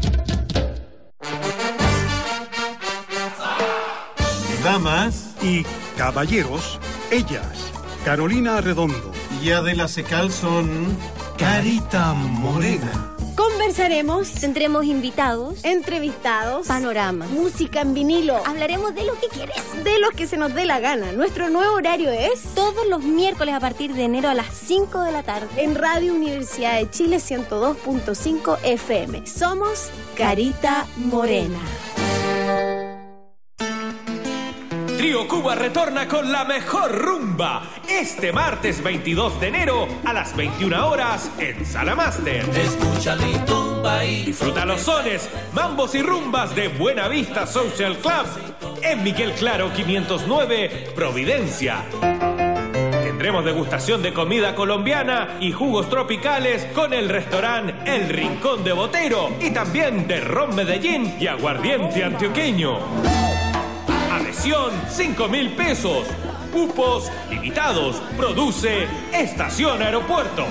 Damas y caballeros, ellas, Carolina Redondo y Adela Secal son Carita Morena. Conversaremos, tendremos invitados, entrevistados, panorama, música en vinilo. Hablaremos de lo que quieres, de lo que se nos dé la gana. Nuestro nuevo horario es todos los miércoles a partir de enero a las cinco de la tarde en Radio Universidad de Chile ciento dos punto cinco F M. Somos Carita Morena. Trío Cuba retorna con la mejor rumba este martes veintidós de enero a las veintiuna horas en Sala Master. Escucha mi tumba y disfruta los sones, mambos y rumbas de Buena Vista Social Club en Miguel Claro quinientos nueve, Providencia. Tendremos degustación de comida colombiana y jugos tropicales con el restaurante El Rincón de Botero y también de ron Medellín y aguardiente antioqueño. Adhesión cinco mil pesos. Cupos limitados. Produce Estación Aeropuerto.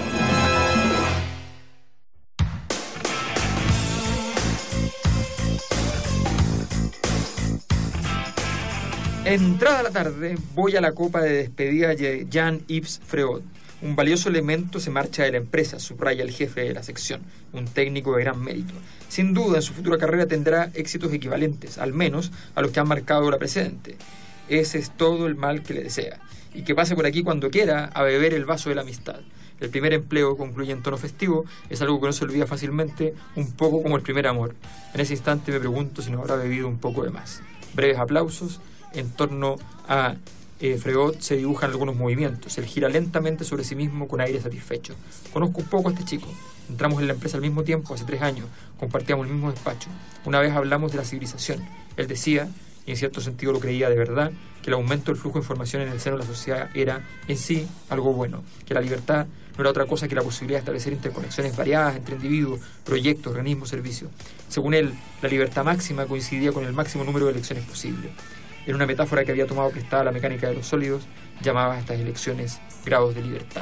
Entrada la tarde, voy a la copa de despedida de Jean-Yves Freud. Un valioso elemento se marcha de la empresa, subraya el jefe de la sección, un técnico de gran mérito. Sin duda, en su futura carrera tendrá éxitos equivalentes, al menos a los que han marcado la precedente. Ese es todo el mal que le desea. Y que pase por aquí cuando quiera a beber el vaso de la amistad. El primer empleo, concluye en tono festivo, es algo que no se olvida fácilmente, un poco como el primer amor. En ese instante me pregunto si no habrá bebido un poco de más. Breves aplausos En torno a eh, Freud se dibujan algunos movimientos. Él gira lentamente sobre sí mismo con aire satisfecho. Conozco un poco a este chico. Entramos en la empresa al mismo tiempo, hace tres años. Compartíamos el mismo despacho. Una vez hablamos de la civilización. Él decía, y en cierto sentido lo creía de verdad, que el aumento del flujo de información en el seno de la sociedad era en sí algo bueno, que la libertad no era otra cosa que la posibilidad de establecer interconexiones variadas entre individuos, proyectos, organismos, servicios. Según él, la libertad máxima coincidía con el máximo número de elecciones posible. En una metáfora que había tomado prestada la mecánica de los sólidos, llamaba a estas elecciones grados de libertad.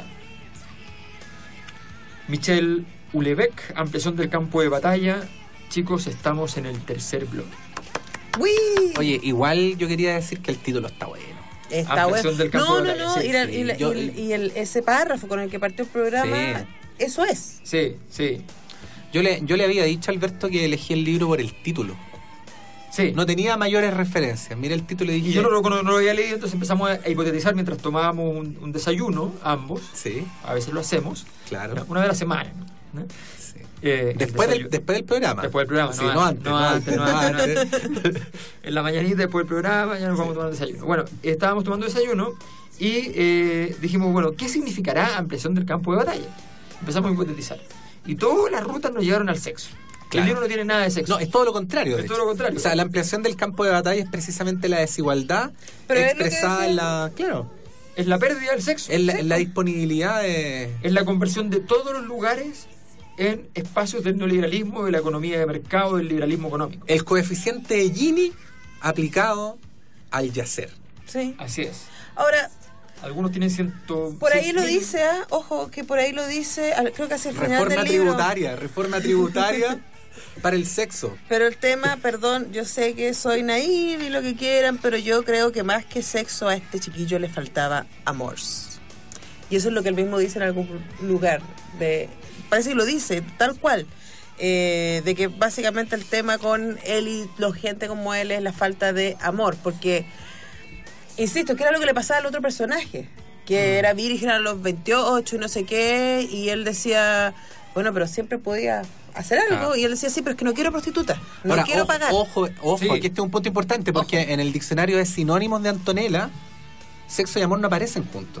Michel Houellebecq, ampliación del campo de batalla. Chicos, estamos en el tercer bloque. ¡Uy! Oye, igual yo quería decir que el título está bueno. Está bueno. Del campo no, de no, no, sí, y, la, sí, y, la, yo, y, el, y el, ese párrafo con el que partió el programa, sí. Eso es. Sí, sí. Yo le, yo le había dicho a Alberto que elegí el libro por el título. Sí. No tenía mayores referencias. Mira el título y dije... Y yo no lo, no lo había leído, entonces empezamos a hipotetizar mientras tomábamos un, un desayuno, ambos. Sí. A veces lo hacemos. Claro. Una vez a la semana, ¿no? Sí. Eh, después, del, después del programa. Después del programa, sí, no, no antes, antes. No antes, no antes, antes. no antes. En la mañanita después del programa ya nos vamos a tomar desayuno. Bueno, estábamos tomando desayuno y eh, dijimos, bueno, ¿qué significará ampliación del campo de batalla? Empezamos a hipotetizar. Y todas las rutas nos llevaron al sexo. Claro. El libro no tiene nada de sexo. No, es todo lo contrario. Es de todo hecho. lo contrario. O sea, la ampliación del campo de batalla es precisamente la desigualdad Pero expresada en la... Claro. Es la pérdida del sexo. Es la, es la disponibilidad de... Es la conversión de todos los lugares en espacios del neoliberalismo, de la economía de mercado, del liberalismo económico. El coeficiente de Gini aplicado al yacer. Sí. Así es. Ahora... Algunos tienen ciento... Por ahí lo dice, ¿eh? Ojo, que por ahí lo dice, creo que hacia el final Reforma del libro. tributaria, reforma tributaria para el sexo. Pero el tema, perdón, yo sé que soy naive y lo que quieran, pero yo creo que más que sexo a este chiquillo le faltaba amor. Y eso es lo que él mismo dice en algún lugar. De, parece que lo dice, tal cual. Eh, de que básicamente el tema con él y la gente como él es la falta de amor, porque... Insisto, que era lo que le pasaba al otro personaje, que era virgen a los veintiocho y no sé qué, y él decía, bueno, pero siempre podía hacer algo, ah. y él decía, sí, pero es que no quiero prostituta, no Ahora, quiero ojo, pagar. Ojo, ojo, sí. Aquí este es un punto importante, porque ojo. En el diccionario de sinónimos de Antonella, sexo y amor no aparecen juntos.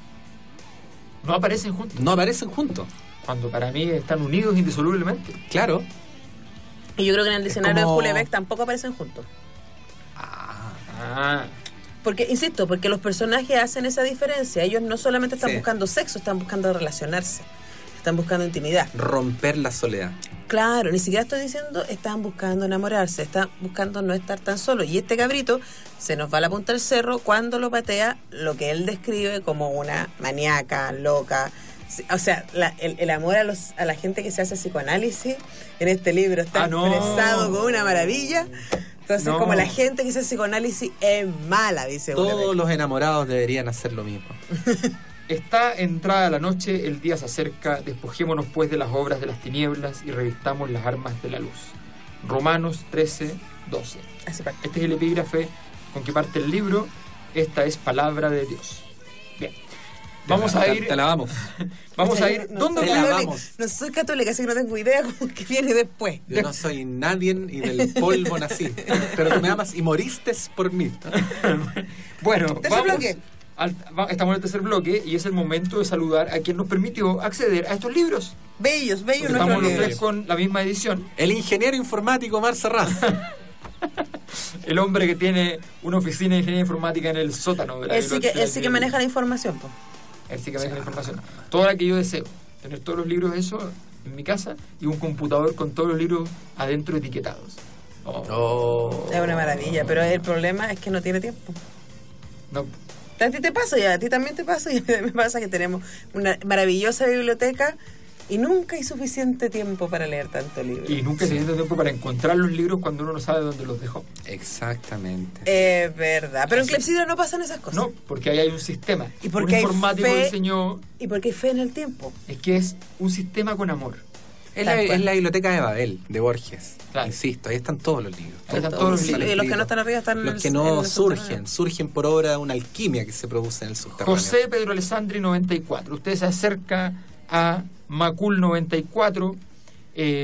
No aparecen juntos. No aparecen juntos. Cuando para mí están unidos indisolublemente. Claro. Y yo creo que en el diccionario como... de Houellebecq tampoco aparecen juntos. Ah, ah. Porque, insisto, porque los personajes hacen esa diferencia. Ellos no solamente están sí. buscando sexo, están buscando relacionarse. Están buscando intimidad. Romper la soledad. Claro, ni siquiera estoy diciendo están buscando enamorarse, están buscando no estar tan solo. Y este cabrito se nos va a la punta del cerro cuando lo patea lo que él describe como una maníaca, loca. O sea, la, el, el amor a, los, a la gente que se hace psicoanálisis en este libro está ah, no. expresado con una maravilla. Entonces, no. como la gente que hace psicoanálisis es mala, dice Todos Houellebecq. los enamorados deberían hacer lo mismo. Está entrada la noche, el día se acerca, despojémonos pues de las obras de las tinieblas y revistamos las armas de la luz. Romanos trece, doce. Este es el epígrafe con que parte el libro. Esta es palabra de Dios. Bien. Vamos la, a ir. Te la vamos. Vamos a ir. No, ¿Dónde no, la vamos? No soy católica, así que no tengo idea cómo que viene después. Yo no soy nadie y del polvo nací. Pero tú me amas y moriste por mí. Bueno, ¿Tercer vamos. bloque? Al, va, estamos en el tercer bloque y es el momento de saludar a quien nos permitió acceder a estos libros. Bellos, bellos. Porque estamos los tres con la misma edición. El ingeniero informático Mar Serrat. El hombre que tiene una oficina de ingeniería informática en el sótano de la Él sí que, él sí que maneja la información, po. Él sí que maneja la información. Toda la que yo deseo. Tener todos los libros de eso en mi casa y un computador con todos los libros adentro etiquetados. Oh. Oh. Es una maravilla, pero el problema es que no tiene tiempo. No. A ti te pasa y a ti también te pasa y a mí me pasa que tenemos una maravillosa biblioteca y nunca hay suficiente tiempo para leer tanto libro. Y nunca hay suficiente tiempo para encontrar los libros cuando uno no sabe dónde los dejó. Exactamente. Es verdad. Pero en Clepsidra no pasan esas cosas. No, porque ahí hay un sistema. Y porque un hay informático fe, diseñó. Y porque hay fe en el tiempo. Es que es un sistema con amor. Es la, es la biblioteca de Babel, de Borges. Claro. Insisto, ahí están todos los libros. Ahí están todos los libros. Y los que no están arriba están los en el, que no en el surgen, surgen por obra de una alquimia que se produce en el subterráneo. José Pedro Alessandri, noventa y cuatro. Usted se acerca a Macul noventa y cuatro. Eh,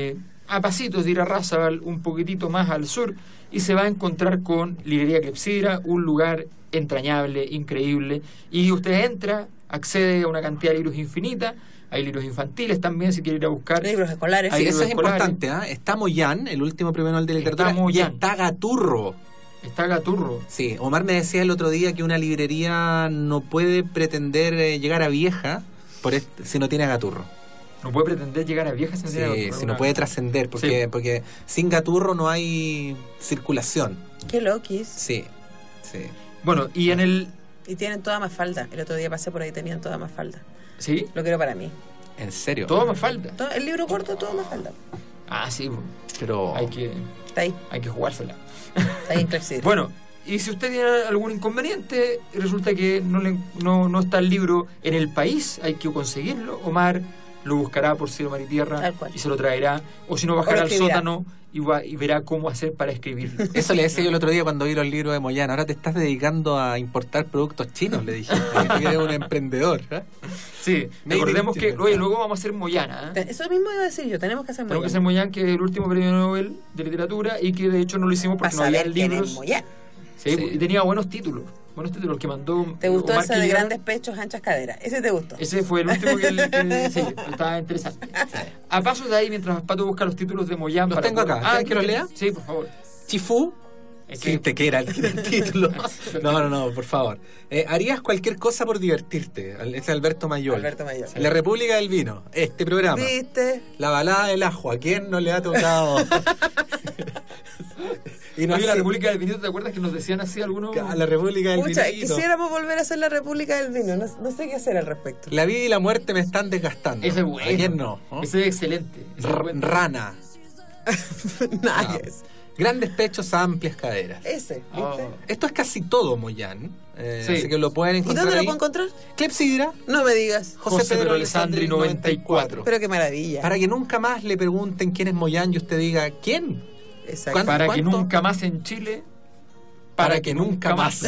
a pasitos de Irarrázaval, un poquitito más al sur, y se va a encontrar con Librería Clepsidra, un lugar entrañable, increíble, y usted entra, accede a una cantidad de libros infinita. Hay libros infantiles también, si quiere ir a buscar. Libros escolares. Sí, Hay eso libros es escolares. importante, ¿eh? Está Moyán, el último premio Nobel de literatura. Está Moyán. Y está Gaturro. Está Gaturro. Sí, Omar me decía el otro día que una librería no puede pretender eh, llegar a vieja por este, si no tiene a Gaturro. No puede pretender llegar a vieja sin Sí, tener Gaturro, si una- no puede trascender, porque, Sí. porque sin Gaturro no hay circulación. Qué loquis. Sí, sí. Bueno, y en el... Y tienen toda más falda. El otro día pasé por ahí, tenían toda más falda. ¿Sí? Lo quiero para mí. ¿En serio? Todo más falta. Todo- el libro corto, todo más falda. Ah, sí, pues, Pero... hay que, Está ahí, hay que jugársela. está ahí en Clepsidra. Bueno, y si usted tiene algún inconveniente, resulta que no, le, no, no está el libro en el país, hay que conseguirlo. Omar lo buscará por cielo, mar y tierra Tal cual. y se lo traerá. O si no, O bajará lo al escribirá. sótano y, va, y verá cómo hacer para escribirlo. Eso le decía yo el otro día cuando vi los libros de Moyán. Ahora te estás dedicando a importar productos chinos, le dije. Que eres un emprendedor. ¿eh? Sí, Made recordemos in que China. oye, luego vamos a hacer Moyana. ¿eh? Eso mismo iba a decir yo, tenemos que hacer Tenemos que Moyán. hacer Moyán, que es el último premio Nobel de literatura y que de hecho no lo hicimos porque Para no había saber quién es libros. Moyán. Sí, Sí. y tenía buenos títulos. Buenos títulos que mandó. ¿Te gustó Omar ese de Quillera. grandes pechos, anchas caderas? Ese te gustó. Ese fue el último que, que sí, estaba interesante. A pasos de ahí, mientras Pato busca los títulos de Moyán. Los para tengo poder- acá. ¿Quieres que los ¿quieres? lea? Sí, por favor. Chifú. Es Sí, que- te quiera el, el título. No, no, no, por favor. Eh, harías cualquier cosa por divertirte. Al- Es Alberto Mayol. Alberto Mayol. La República del Vino. Este programa. ¿Viste? La balada del ajo. ¿A quién no le ha tocado? y no Oye, la así- República del Vinito, ¿te acuerdas que nos decían así algunos? A la República del Pucha, Vinito. quisiéramos volver a hacer la República del Vino. No, no sé qué hacer al respecto. La vida y la muerte me están desgastando. Ese es bueno. ¿A quién no? ¿no? Ese es excelente. Ese es R- bueno. Rana. Nada No. que es. Grandes pechos, amplias caderas. Ese, ¿viste? Oh. Esto es casi todo Moyán. eh, Sí. Así que lo pueden ¿Y encontrar dónde lo ahí. puedo encontrar? Clepsidra, No me digas. José, José Pedro Pedro Alessandri, Alessandri, noventa y cuatro. Pero qué maravilla. Para que nunca más le pregunten quién es Moyán y usted diga, ¿quién? Exacto. ¿Cuánto? Para que ¿Cuánto? nunca más en Chile. Para, que, nunca más.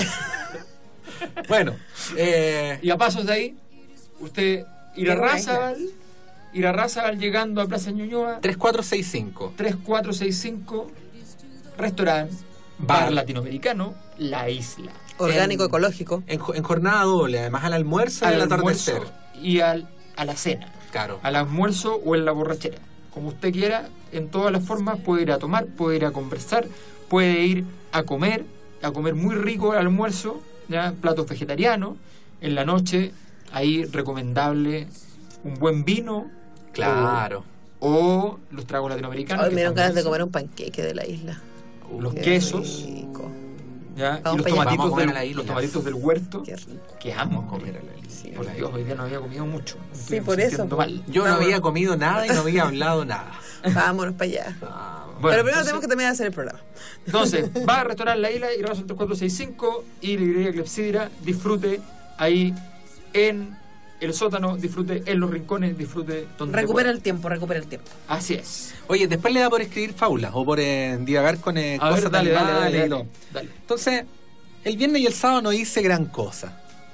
Bueno, eh, Y a pasos de ahí, usted ir a Qué buena Rázaval, ir a Rázaval llegando a Plaza Ñuñoa, tres cuatro seis cinco. tres cuatro seis cinco, restaurante, Bar. bar latinoamericano, La Isla. Orgánico, En- ecológico. En, jo- en jornada doble, además al almuerzo y al almuerzo atardecer. y al, a la cena. Claro. Al almuerzo o en la borrachera. Como usted quiera, en todas las formas, puede ir a tomar, puede ir a conversar, puede ir a comer, a comer muy rico el almuerzo, ya platos vegetarianos. En la noche, ahí recomendable un buen vino. Claro. O, o los tragos latinoamericanos. Hoy que me dieron también ganas de son comer un panqueque de la isla. los Qué quesos, rico. ya, Vamos y los para allá. Vamos a tomatitos, comer del, a la isla. los tomatitos del huerto. Qué rico. Que amo Vamos a comer. comer a la isla. Por Dios, hoy día no había comido mucho. Me Sí, estoy por eso, sintiendo pues. mal. Yo no Vamos. había comido nada y no había hablado nada. Vámonos para allá. Bueno, Pero primero entonces- tenemos que terminar de hacer el programa. Entonces, va a restaurar La Isla y Razo tres cuatro seis cinco y Librería Clepsidra, disfrute ahí en el sótano, disfrute en los rincones, disfrute donde Recupera pueda. el tiempo, recupera el tiempo. Así es. Oye, después le da por escribir fábulas o por eh, divagar con eh, A cosas ver, dale, dale, animales dale, y dale, todo. dale. Entonces, el viernes y el sábado no hice gran cosa.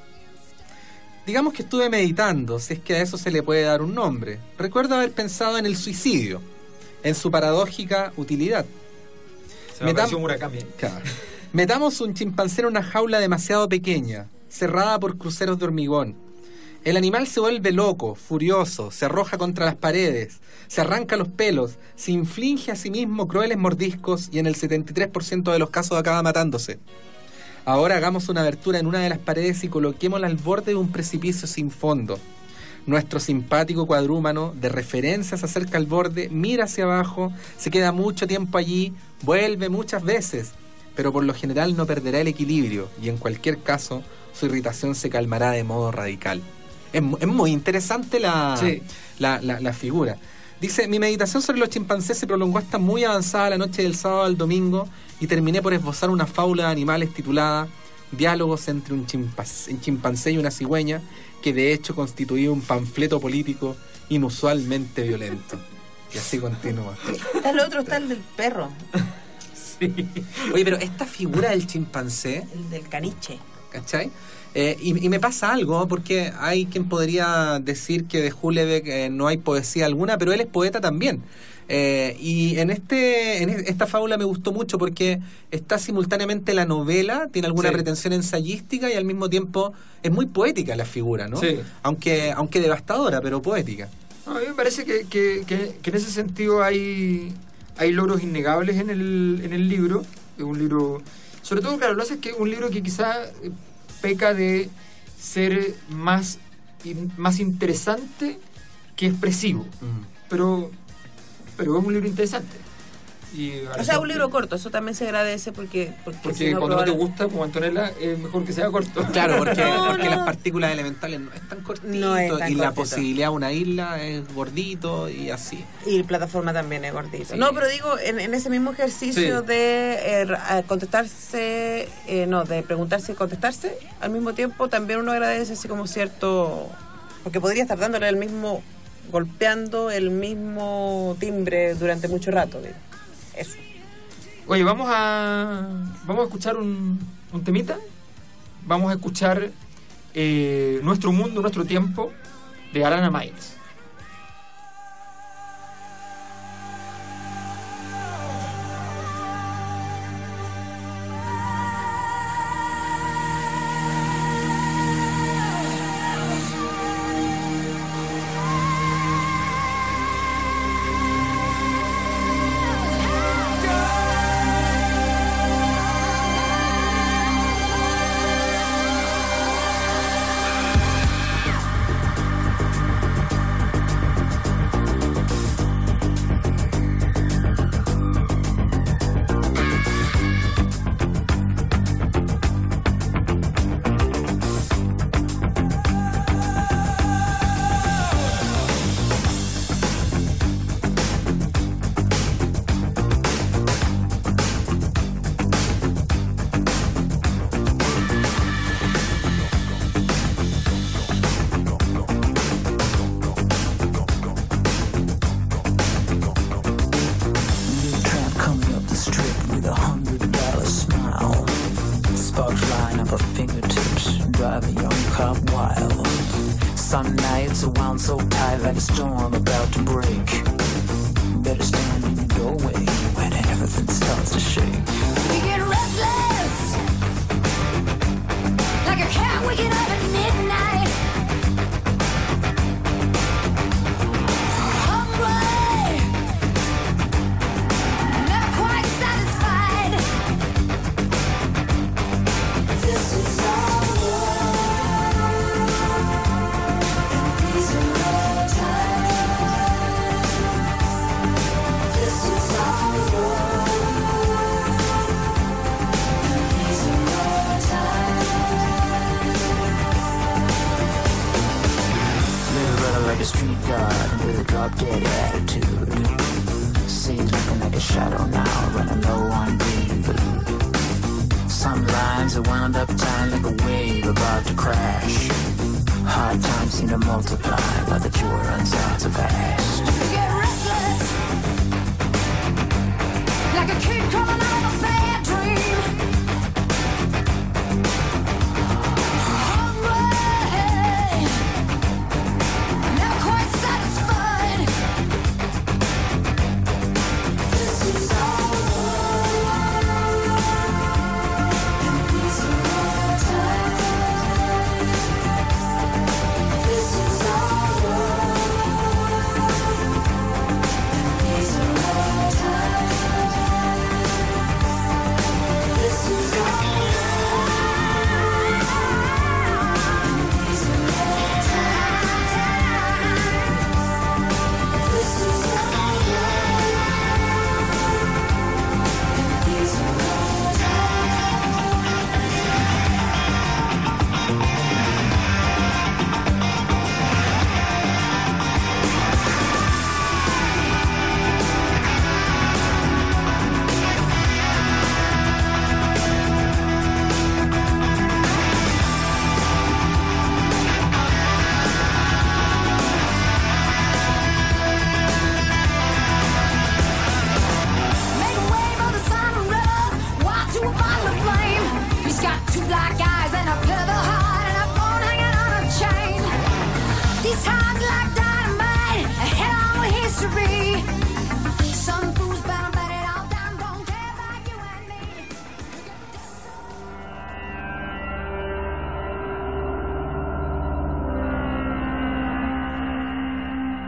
Digamos que estuve meditando, si es que a eso se le puede dar un nombre. Recuerdo haber pensado en el suicidio, en su paradójica utilidad. Se me Metam- apareció Murakami. Claro. Metamos un chimpancé en una jaula demasiado pequeña, cerrada por cruceros de hormigón. El animal se vuelve loco, furioso, se arroja contra las paredes, se arranca los pelos, se inflige a sí mismo crueles mordiscos y en el setenta y tres por ciento de los casos acaba matándose. Ahora hagamos una abertura en una de las paredes y coloquémosla al borde de un precipicio sin fondo. Nuestro simpático cuadrúmano, de referencia, se acerca al borde, mira hacia abajo, se queda mucho tiempo allí, vuelve muchas veces, pero por lo general no perderá el equilibrio y en cualquier caso su irritación se calmará de modo radical. Es, mu- es muy interesante la, Sí. la, la, la figura. Dice, mi meditación sobre los chimpancés se prolongó hasta muy avanzada la noche del sábado al domingo y terminé por esbozar una fábula de animales titulada Diálogos entre un chimpancé, un chimpancé y una cigüeña, que de hecho constituía un panfleto político inusualmente violento. Y así continúa. Está el otro, está el del perro, Sí. Oye, pero esta figura del chimpancé, el del caniche. ¿cachai? Eh, y, y me pasa algo, porque hay quien podría decir que de Houellebecq eh, no hay poesía alguna, pero él es poeta también. Eh, y en este en esta fábula me gustó mucho porque está simultáneamente la novela, tiene alguna sí. pretensión ensayística y al mismo tiempo es muy poética la figura, ¿no? Sí. Aunque, aunque devastadora, pero poética. No, a mí me parece que, que, que, que en ese sentido hay, hay logros innegables en el, en el libro. Es un libro, sobre todo, claro, lo hace es que es un libro que quizá peca de ser más, in, más interesante que expresivo. Mm. Pero, pero es un libro interesante. Y o sea, un libro corto, eso también se agradece porque... Porque, porque si no cuando probar... no te gusta, como Antonella, es mejor que sea corto. Claro, porque, no, porque no. las partículas elementales no es tan cortito, no es tan y la cortito. posibilidad de una isla es gordito y así. Y la plataforma también es gordito. Sí. No, pero digo, en, en ese mismo ejercicio sí. de eh, contestarse, eh, no, de preguntarse y contestarse, al mismo tiempo también uno agradece así como cierto... Porque podría estar dándole el mismo... golpeando el mismo timbre durante mucho rato. Digo. Eso. Oye, vamos a vamos a escuchar un, un temita. Vamos a escuchar eh, Nuestro Mundo, Nuestro Tiempo, de Alana Miles.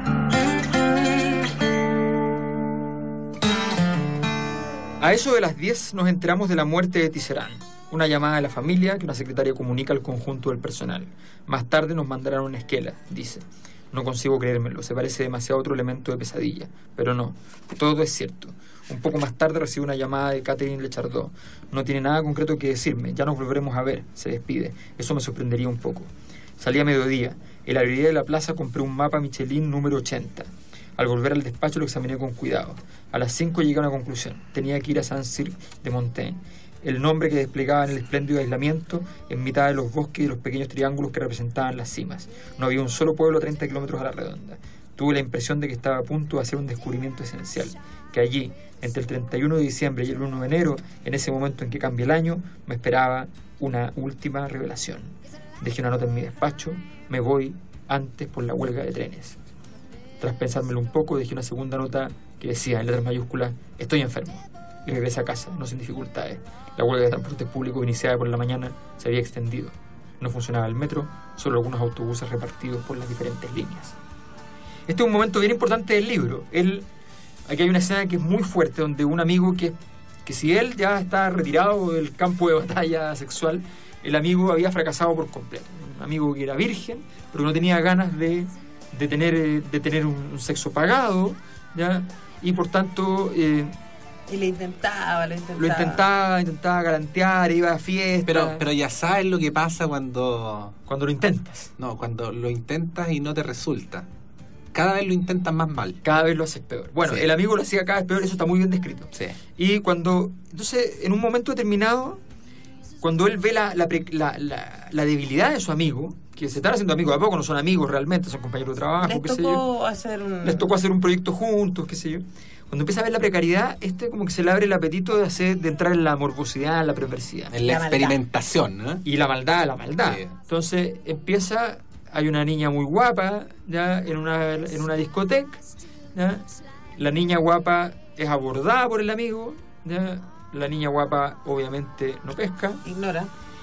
A eso de las diez nos enteramos de la muerte de Tisserand. Una llamada de la familia que una secretaria comunica al conjunto del personal. Más tarde nos mandarán una esquela, dice. No consigo creérmelo, se parece demasiado a otro elemento de pesadilla. Pero no, todo es cierto. Un poco más tarde recibo una llamada de Catherine Lechardeau. No tiene nada concreto que decirme, ya nos volveremos a ver, se despide. Eso me sorprendería un poco. Salí a mediodía. En la librería de la plaza compré un mapa Michelin número ochenta. Al volver al despacho lo examiné con cuidado. A las cinco llegué a una conclusión. Tenía que ir a Saint-Cyr de Montaigne. El nombre que desplegaba en el espléndido aislamiento en mitad de los bosques y los pequeños triángulos que representaban las cimas. No había un solo pueblo a treinta kilómetros a la redonda. Tuve la impresión de que estaba a punto de hacer un descubrimiento esencial. Que allí, entre el treinta y uno de diciembre y el uno de enero, en ese momento en que cambia el año, me esperaba una última revelación. Dejé una nota en mi despacho. Me voy antes por la huelga de trenes. Tras pensármelo un poco, dejé una segunda nota que decía en letras mayúsculas: estoy enfermo. Y regresé a casa, no sin dificultades. La huelga de transportes públicos iniciada por la mañana se había extendido. No funcionaba el metro, solo algunos autobuses repartidos por las diferentes líneas. Este es un momento bien importante del libro. Él, aquí hay una escena que es muy fuerte, donde un amigo que, que si él ya está retirado del campo de batalla sexual, el amigo había fracasado por completo. Un amigo que era virgen, pero no tenía ganas de, de tener, de tener un, un sexo pagado, ¿ya? Y por tanto... Eh, Y le intentaba, lo intentaba. Lo intentaba, intentaba galantear, iba a fiestas. Pero, pero ya sabes lo que pasa cuando... Cuando lo intentas. No, cuando lo intentas y no te resulta. Cada vez lo intentas más mal. Cada vez lo haces peor. Bueno, sí. El amigo lo hacía cada vez peor, eso está muy bien descrito. Sí. Y cuando... Entonces, en un momento determinado, cuando él ve la, la, la, la, la debilidad de su amigo, que se están haciendo amigos, ¿a poco no son amigos realmente? Son compañeros de trabajo, Les qué sé tocó yo. hacer un... Les tocó hacer un proyecto juntos, qué sé yo. Cuando empieza a ver la precariedad, este como que se le abre el apetito de hacer, de entrar en la morbosidad, en la perversidad. En la, la experimentación, ¿no? Y la maldad, la maldad. Sí. Entonces empieza, hay una niña muy guapa, ya, en una, en una discoteca, ya. La niña guapa es abordada por el amigo, ya. La niña guapa obviamente no pesca. Ignora.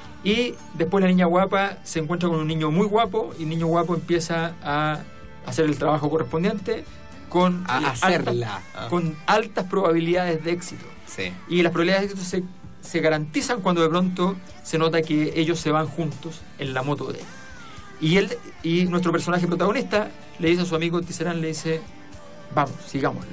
Y después la niña guapa se encuentra con un niño muy guapo, y el niño guapo empieza a hacer el trabajo correspondiente, con, a eh, hacerla altas, con altas probabilidades de éxito. Sí. Y las probabilidades de éxito se, se garantizan cuando de pronto se nota que ellos se van juntos en la moto de él. Y él y nuestro personaje protagonista le dice a su amigo Tisserand, le dice: vamos, sigámoslo.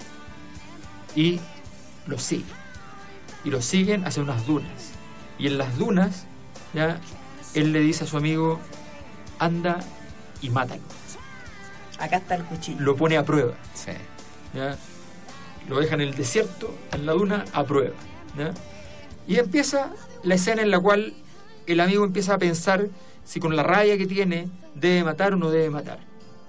Y lo siguen. Y lo siguen hacia unas dunas. Y en las dunas, ya, él le dice a su amigo: anda y mátalo. Acá está el cuchillo. Lo pone a prueba. Sí. ¿Ya? Lo deja en el desierto, en la duna, a prueba. ¿Ya? Y empieza la escena en la cual el amigo empieza a pensar si con la rabia que tiene debe matar o no debe matar.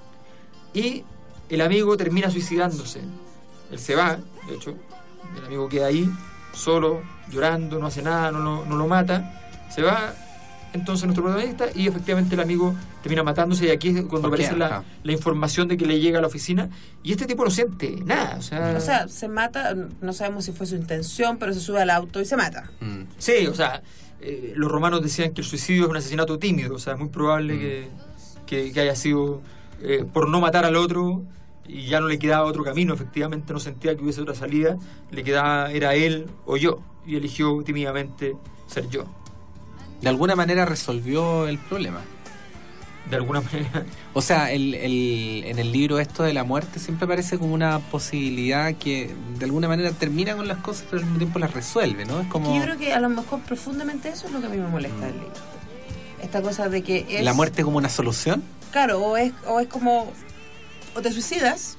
Y el amigo termina suicidándose. Él se va, de hecho, el amigo queda ahí, solo, llorando, no hace nada, no, no, no lo mata. Se va... Entonces nuestro protagonista, y efectivamente el amigo termina matándose, y aquí es cuando aparece la, la información de que le llega a la oficina, y este tipo no siente nada. O sea, o sea, se mata, no sabemos si fue su intención, pero se sube al auto y se mata. Mm. Sí, o sea, eh, los romanos decían que el suicidio es un asesinato tímido, o sea, es muy probable mm. que, que, que haya sido eh, por no matar al otro, y ya no le quedaba otro camino, efectivamente no sentía que hubiese otra salida, le quedaba, era él o yo, y eligió tímidamente ser yo. De alguna manera resolvió el problema. De alguna manera. O sea, el, el, en el libro esto de la muerte siempre parece como una posibilidad que de alguna manera termina con las cosas, pero al mismo tiempo las resuelve, ¿no? Es como... Yo creo que a lo mejor profundamente eso es lo que a mí me molesta mm. del libro. Esta cosa de que es... ¿La muerte como una solución? Claro, o es, o es como... O te suicidas,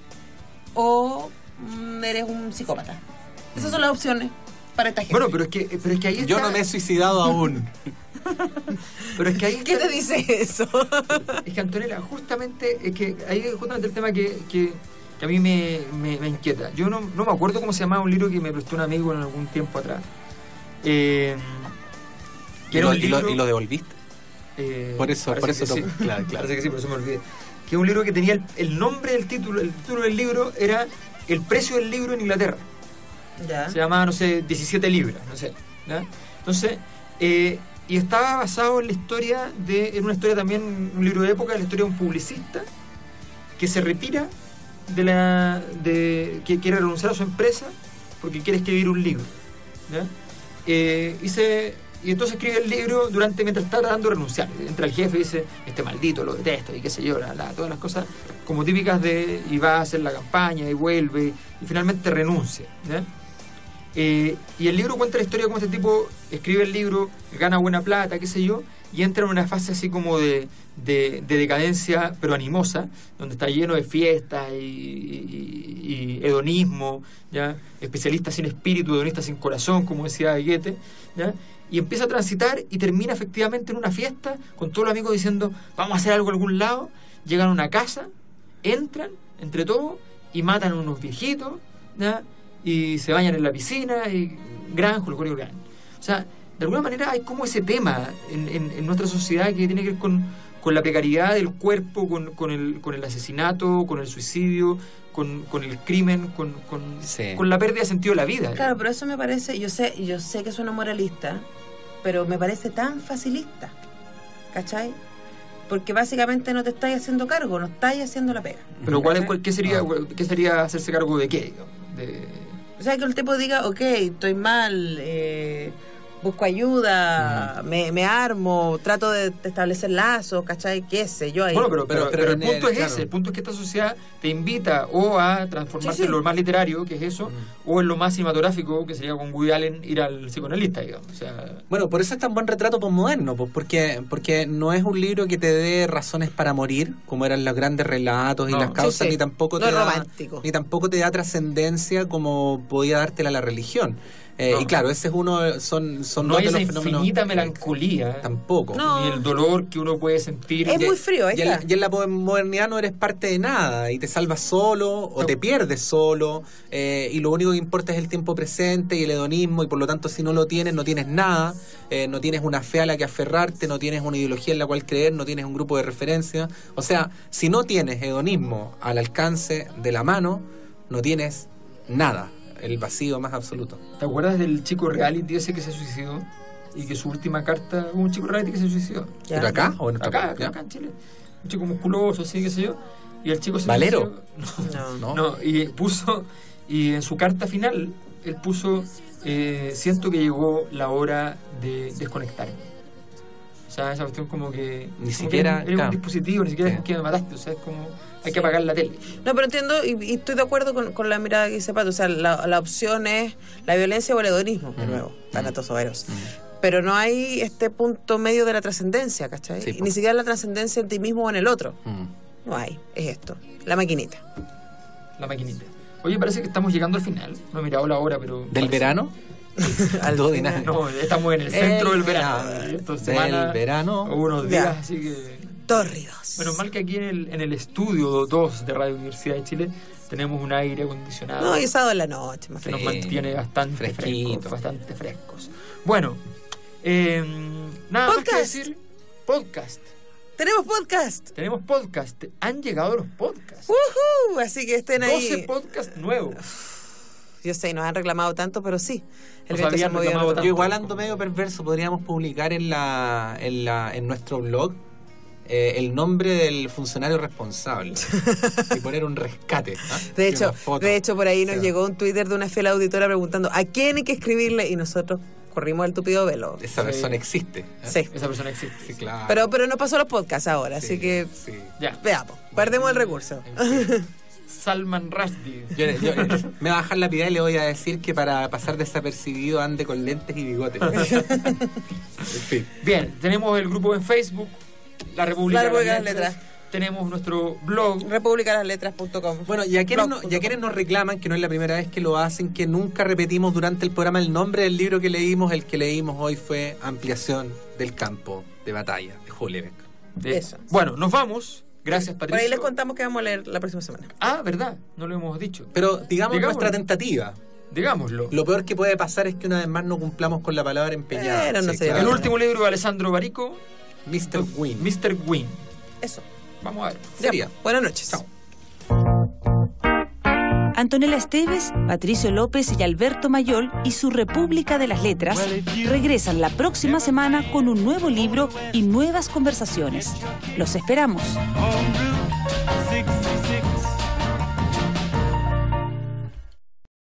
o mm, eres un psicópata. Esas mm. son las opciones para esta gente. Bueno, pero es que, pero es que ahí está... Yo no me he suicidado aún. Pero es que ahí ¿Qué te dice eso? Es que, Antonella, justamente es que ahí es justamente el tema que, que, que a mí me, me, me inquieta. Yo no, no me acuerdo cómo se llamaba un libro que me prestó un amigo en algún tiempo atrás. Eh, ¿Y, lo, libro, y, lo, ¿Y lo devolviste? Eh, por eso, por eso sí. Claro, claro. Parece que sí, por eso me olvidé. Que es un libro que tenía el, el nombre del título, el título del libro era El precio del libro en Inglaterra. Ya. Se llamaba, no sé, diecisiete libras, no sé. ¿Ya? Entonces, eh, y estaba basado en la historia de, en una historia también, un libro de época, la historia de un publicista que se retira de la de que quiere renunciar a su empresa porque quiere escribir un libro, ¿ya? Eh, y se y entonces escribe el libro durante mientras está tratando de renunciar. Entra el jefe y dice, este maldito lo detesto y qué sé yo, la, la, todas las cosas como típicas de, y va a hacer la campaña y vuelve y finalmente renuncia, ¿ya? Eh, y el libro cuenta la historia de cómo este tipo escribe el libro, gana buena plata, qué sé yo, y entra en una fase así como de, de, de decadencia, pero animosa, donde está lleno de fiestas y, y, y hedonismo, ¿ya? Especialistas sin espíritu, hedonistas sin corazón, como decía Goethe, ¿ya? Y empieza a transitar y termina efectivamente en una fiesta con todos los amigos diciendo, vamos a hacer algo a algún lado. Llegan a una casa, entran entre todos y matan a unos viejitos, ¿ya? Y se bañan en la piscina y gran jolgorio gran. O sea, de alguna manera hay como ese tema en, en, en nuestra sociedad que tiene que ver con, con la precariedad del cuerpo, con, con, el, con el asesinato, con el suicidio, con, con el crimen, con, con, sí. con la pérdida de sentido de la vida. Claro, pero eso me parece, yo sé, yo sé que suena moralista, pero me parece tan facilista, ¿cachai? Porque básicamente no te estáis haciendo cargo, no estáis haciendo la pega. Pero ¿cuál es, cuál, qué, sería, ¿qué sería hacerse cargo de qué? De... O sea, que el tipo diga, ok, estoy mal, eh, busco ayuda, mm. me, me armo, trato de, de establecer lazos, ¿cachai? ¿Qué sé yo ahí? Bueno, pero, pero, pero, pero el punto el, es claro. ese, el punto es que esta sociedad te invita o a transformarse sí, sí. en lo más literario, que es eso, mm. o en lo más cinematográfico, que sería con Woody Allen ir al psicoanalista, digamos. O sea... Bueno, por eso es tan buen retrato posmoderno, pues, porque, porque no es un libro que te dé razones para morir, como eran los grandes relatos y no, las causas, sí, sí. ni tampoco no te da, romántico. ni tampoco te da trascendencia como podía dártela la religión. Eh, no. Y claro, ese es uno, son, son no dos hay de los esa fenómenos. Infinita melancolía. Tampoco. No. Ni el dolor que uno puede sentir. Es y, muy frío, y, en, y en la modernidad no eres parte de nada y te salvas solo o no. te pierdes solo eh, y lo único que importa es el tiempo presente y el hedonismo y por lo tanto si no lo tienes, no tienes nada, eh, no tienes una fe a la que aferrarte, no tienes una ideología en la cual creer, no tienes un grupo de referencia. O sea, si no tienes hedonismo al alcance de la mano, no tienes nada. El vacío más absoluto. ¿Te acuerdas del chico reality ese que se suicidó? Y que su última carta... Hubo un chico reality que se suicidó. Ya. ¿Pero acá? ¿O en acá, acá, acá en Chile. Un chico musculoso, así, qué sé yo. Y el chico se ¿Valero? suicidó. No, no, no. Y puso... Y en su carta final, él puso... Eh, siento que llegó la hora de desconectarme. O sea, esa cuestión como que... Ni como siquiera... Que era un dispositivo, ni siquiera sí. es que me mataste. O sea, es como... Hay que apagar la tele. No, pero entiendo y, y estoy de acuerdo con, con la mirada que dice Pato. O sea, la, la opción es la violencia o el hedonismo, de nuevo, tanatosoveros. Mm. Pero no hay este punto medio de la trascendencia, ¿cachai? Sí, ni siquiera la trascendencia en ti mismo o en el otro. Mm. No hay, es esto, la maquinita. La maquinita. Oye, parece que estamos llegando al final. No he mirado la hora, pero... ¿Del parece... verano? Al todo dinámico. No, estamos en el centro el del verano. Del semana, verano. Unos días, ya. Así que... Tórridos. Menos mal que aquí en el, en el estudio dos de Radio Universidad de Chile tenemos un aire acondicionado. No, y sábado en la noche, más que nos mantiene bastante fresquito, frescos, bastante frescos. Bueno, eh, nada podcast. más que decir. Podcast. Tenemos podcast. Tenemos podcast. Han llegado los podcasts. Uh-huh, así que estén ahí. doce podcasts nuevos. Yo sé, nos han reclamado tanto, pero sí. El viento se ha movido tanto. Yo igual ando medio perverso. Podríamos publicar en la en, la, en nuestro blog Eh, el nombre del funcionario responsable y poner un rescate. ¿eh? De hecho, de hecho por ahí nos sí. llegó un Twitter de una fiel auditora preguntando a quién hay que escribirle y nosotros corrimos el tupido velo. Esa sí. persona existe. ¿eh? Sí. Esa persona existe. Sí, claro. Pero, pero no pasó los podcasts ahora, sí, así que sí. ya. veamos, perdemos el recurso. Salman Rushdie. Yo, yo, yo, me va a bajar la pirada y le voy a decir que para pasar desapercibido ande con lentes y bigotes. En fin. Bien, tenemos el grupo en Facebook. La República, la República de las Letras. Letras. Tenemos nuestro blog república de las letras punto com. Bueno, ya quienes, no, ya quienes nos reclaman, que no es la primera vez que lo hacen, que nunca repetimos durante el programa el nombre del libro que leímos. El que leímos hoy fue Ampliación del campo de batalla, de Houellebecq. Eso. Bueno, nos vamos. Gracias, Patricio. Por ahí les contamos que vamos a leer la próxima semana. Ah, verdad, no lo hemos dicho. Pero digamos Digámoslo. nuestra tentativa. Digámoslo. Lo peor que puede pasar es que una vez más no cumplamos con la palabra empeñada. Pero no sí, sé. Claro. El último libro de Alessandro Barico, mister Wynn. mister Wynn. Eso. Vamos a ver. Sería. Buenas noches. Chao. Antonella Esteves, Patricio López y Alberto Mayol y su República de las Letras regresan la próxima semana con un nuevo libro y nuevas conversaciones. Los esperamos.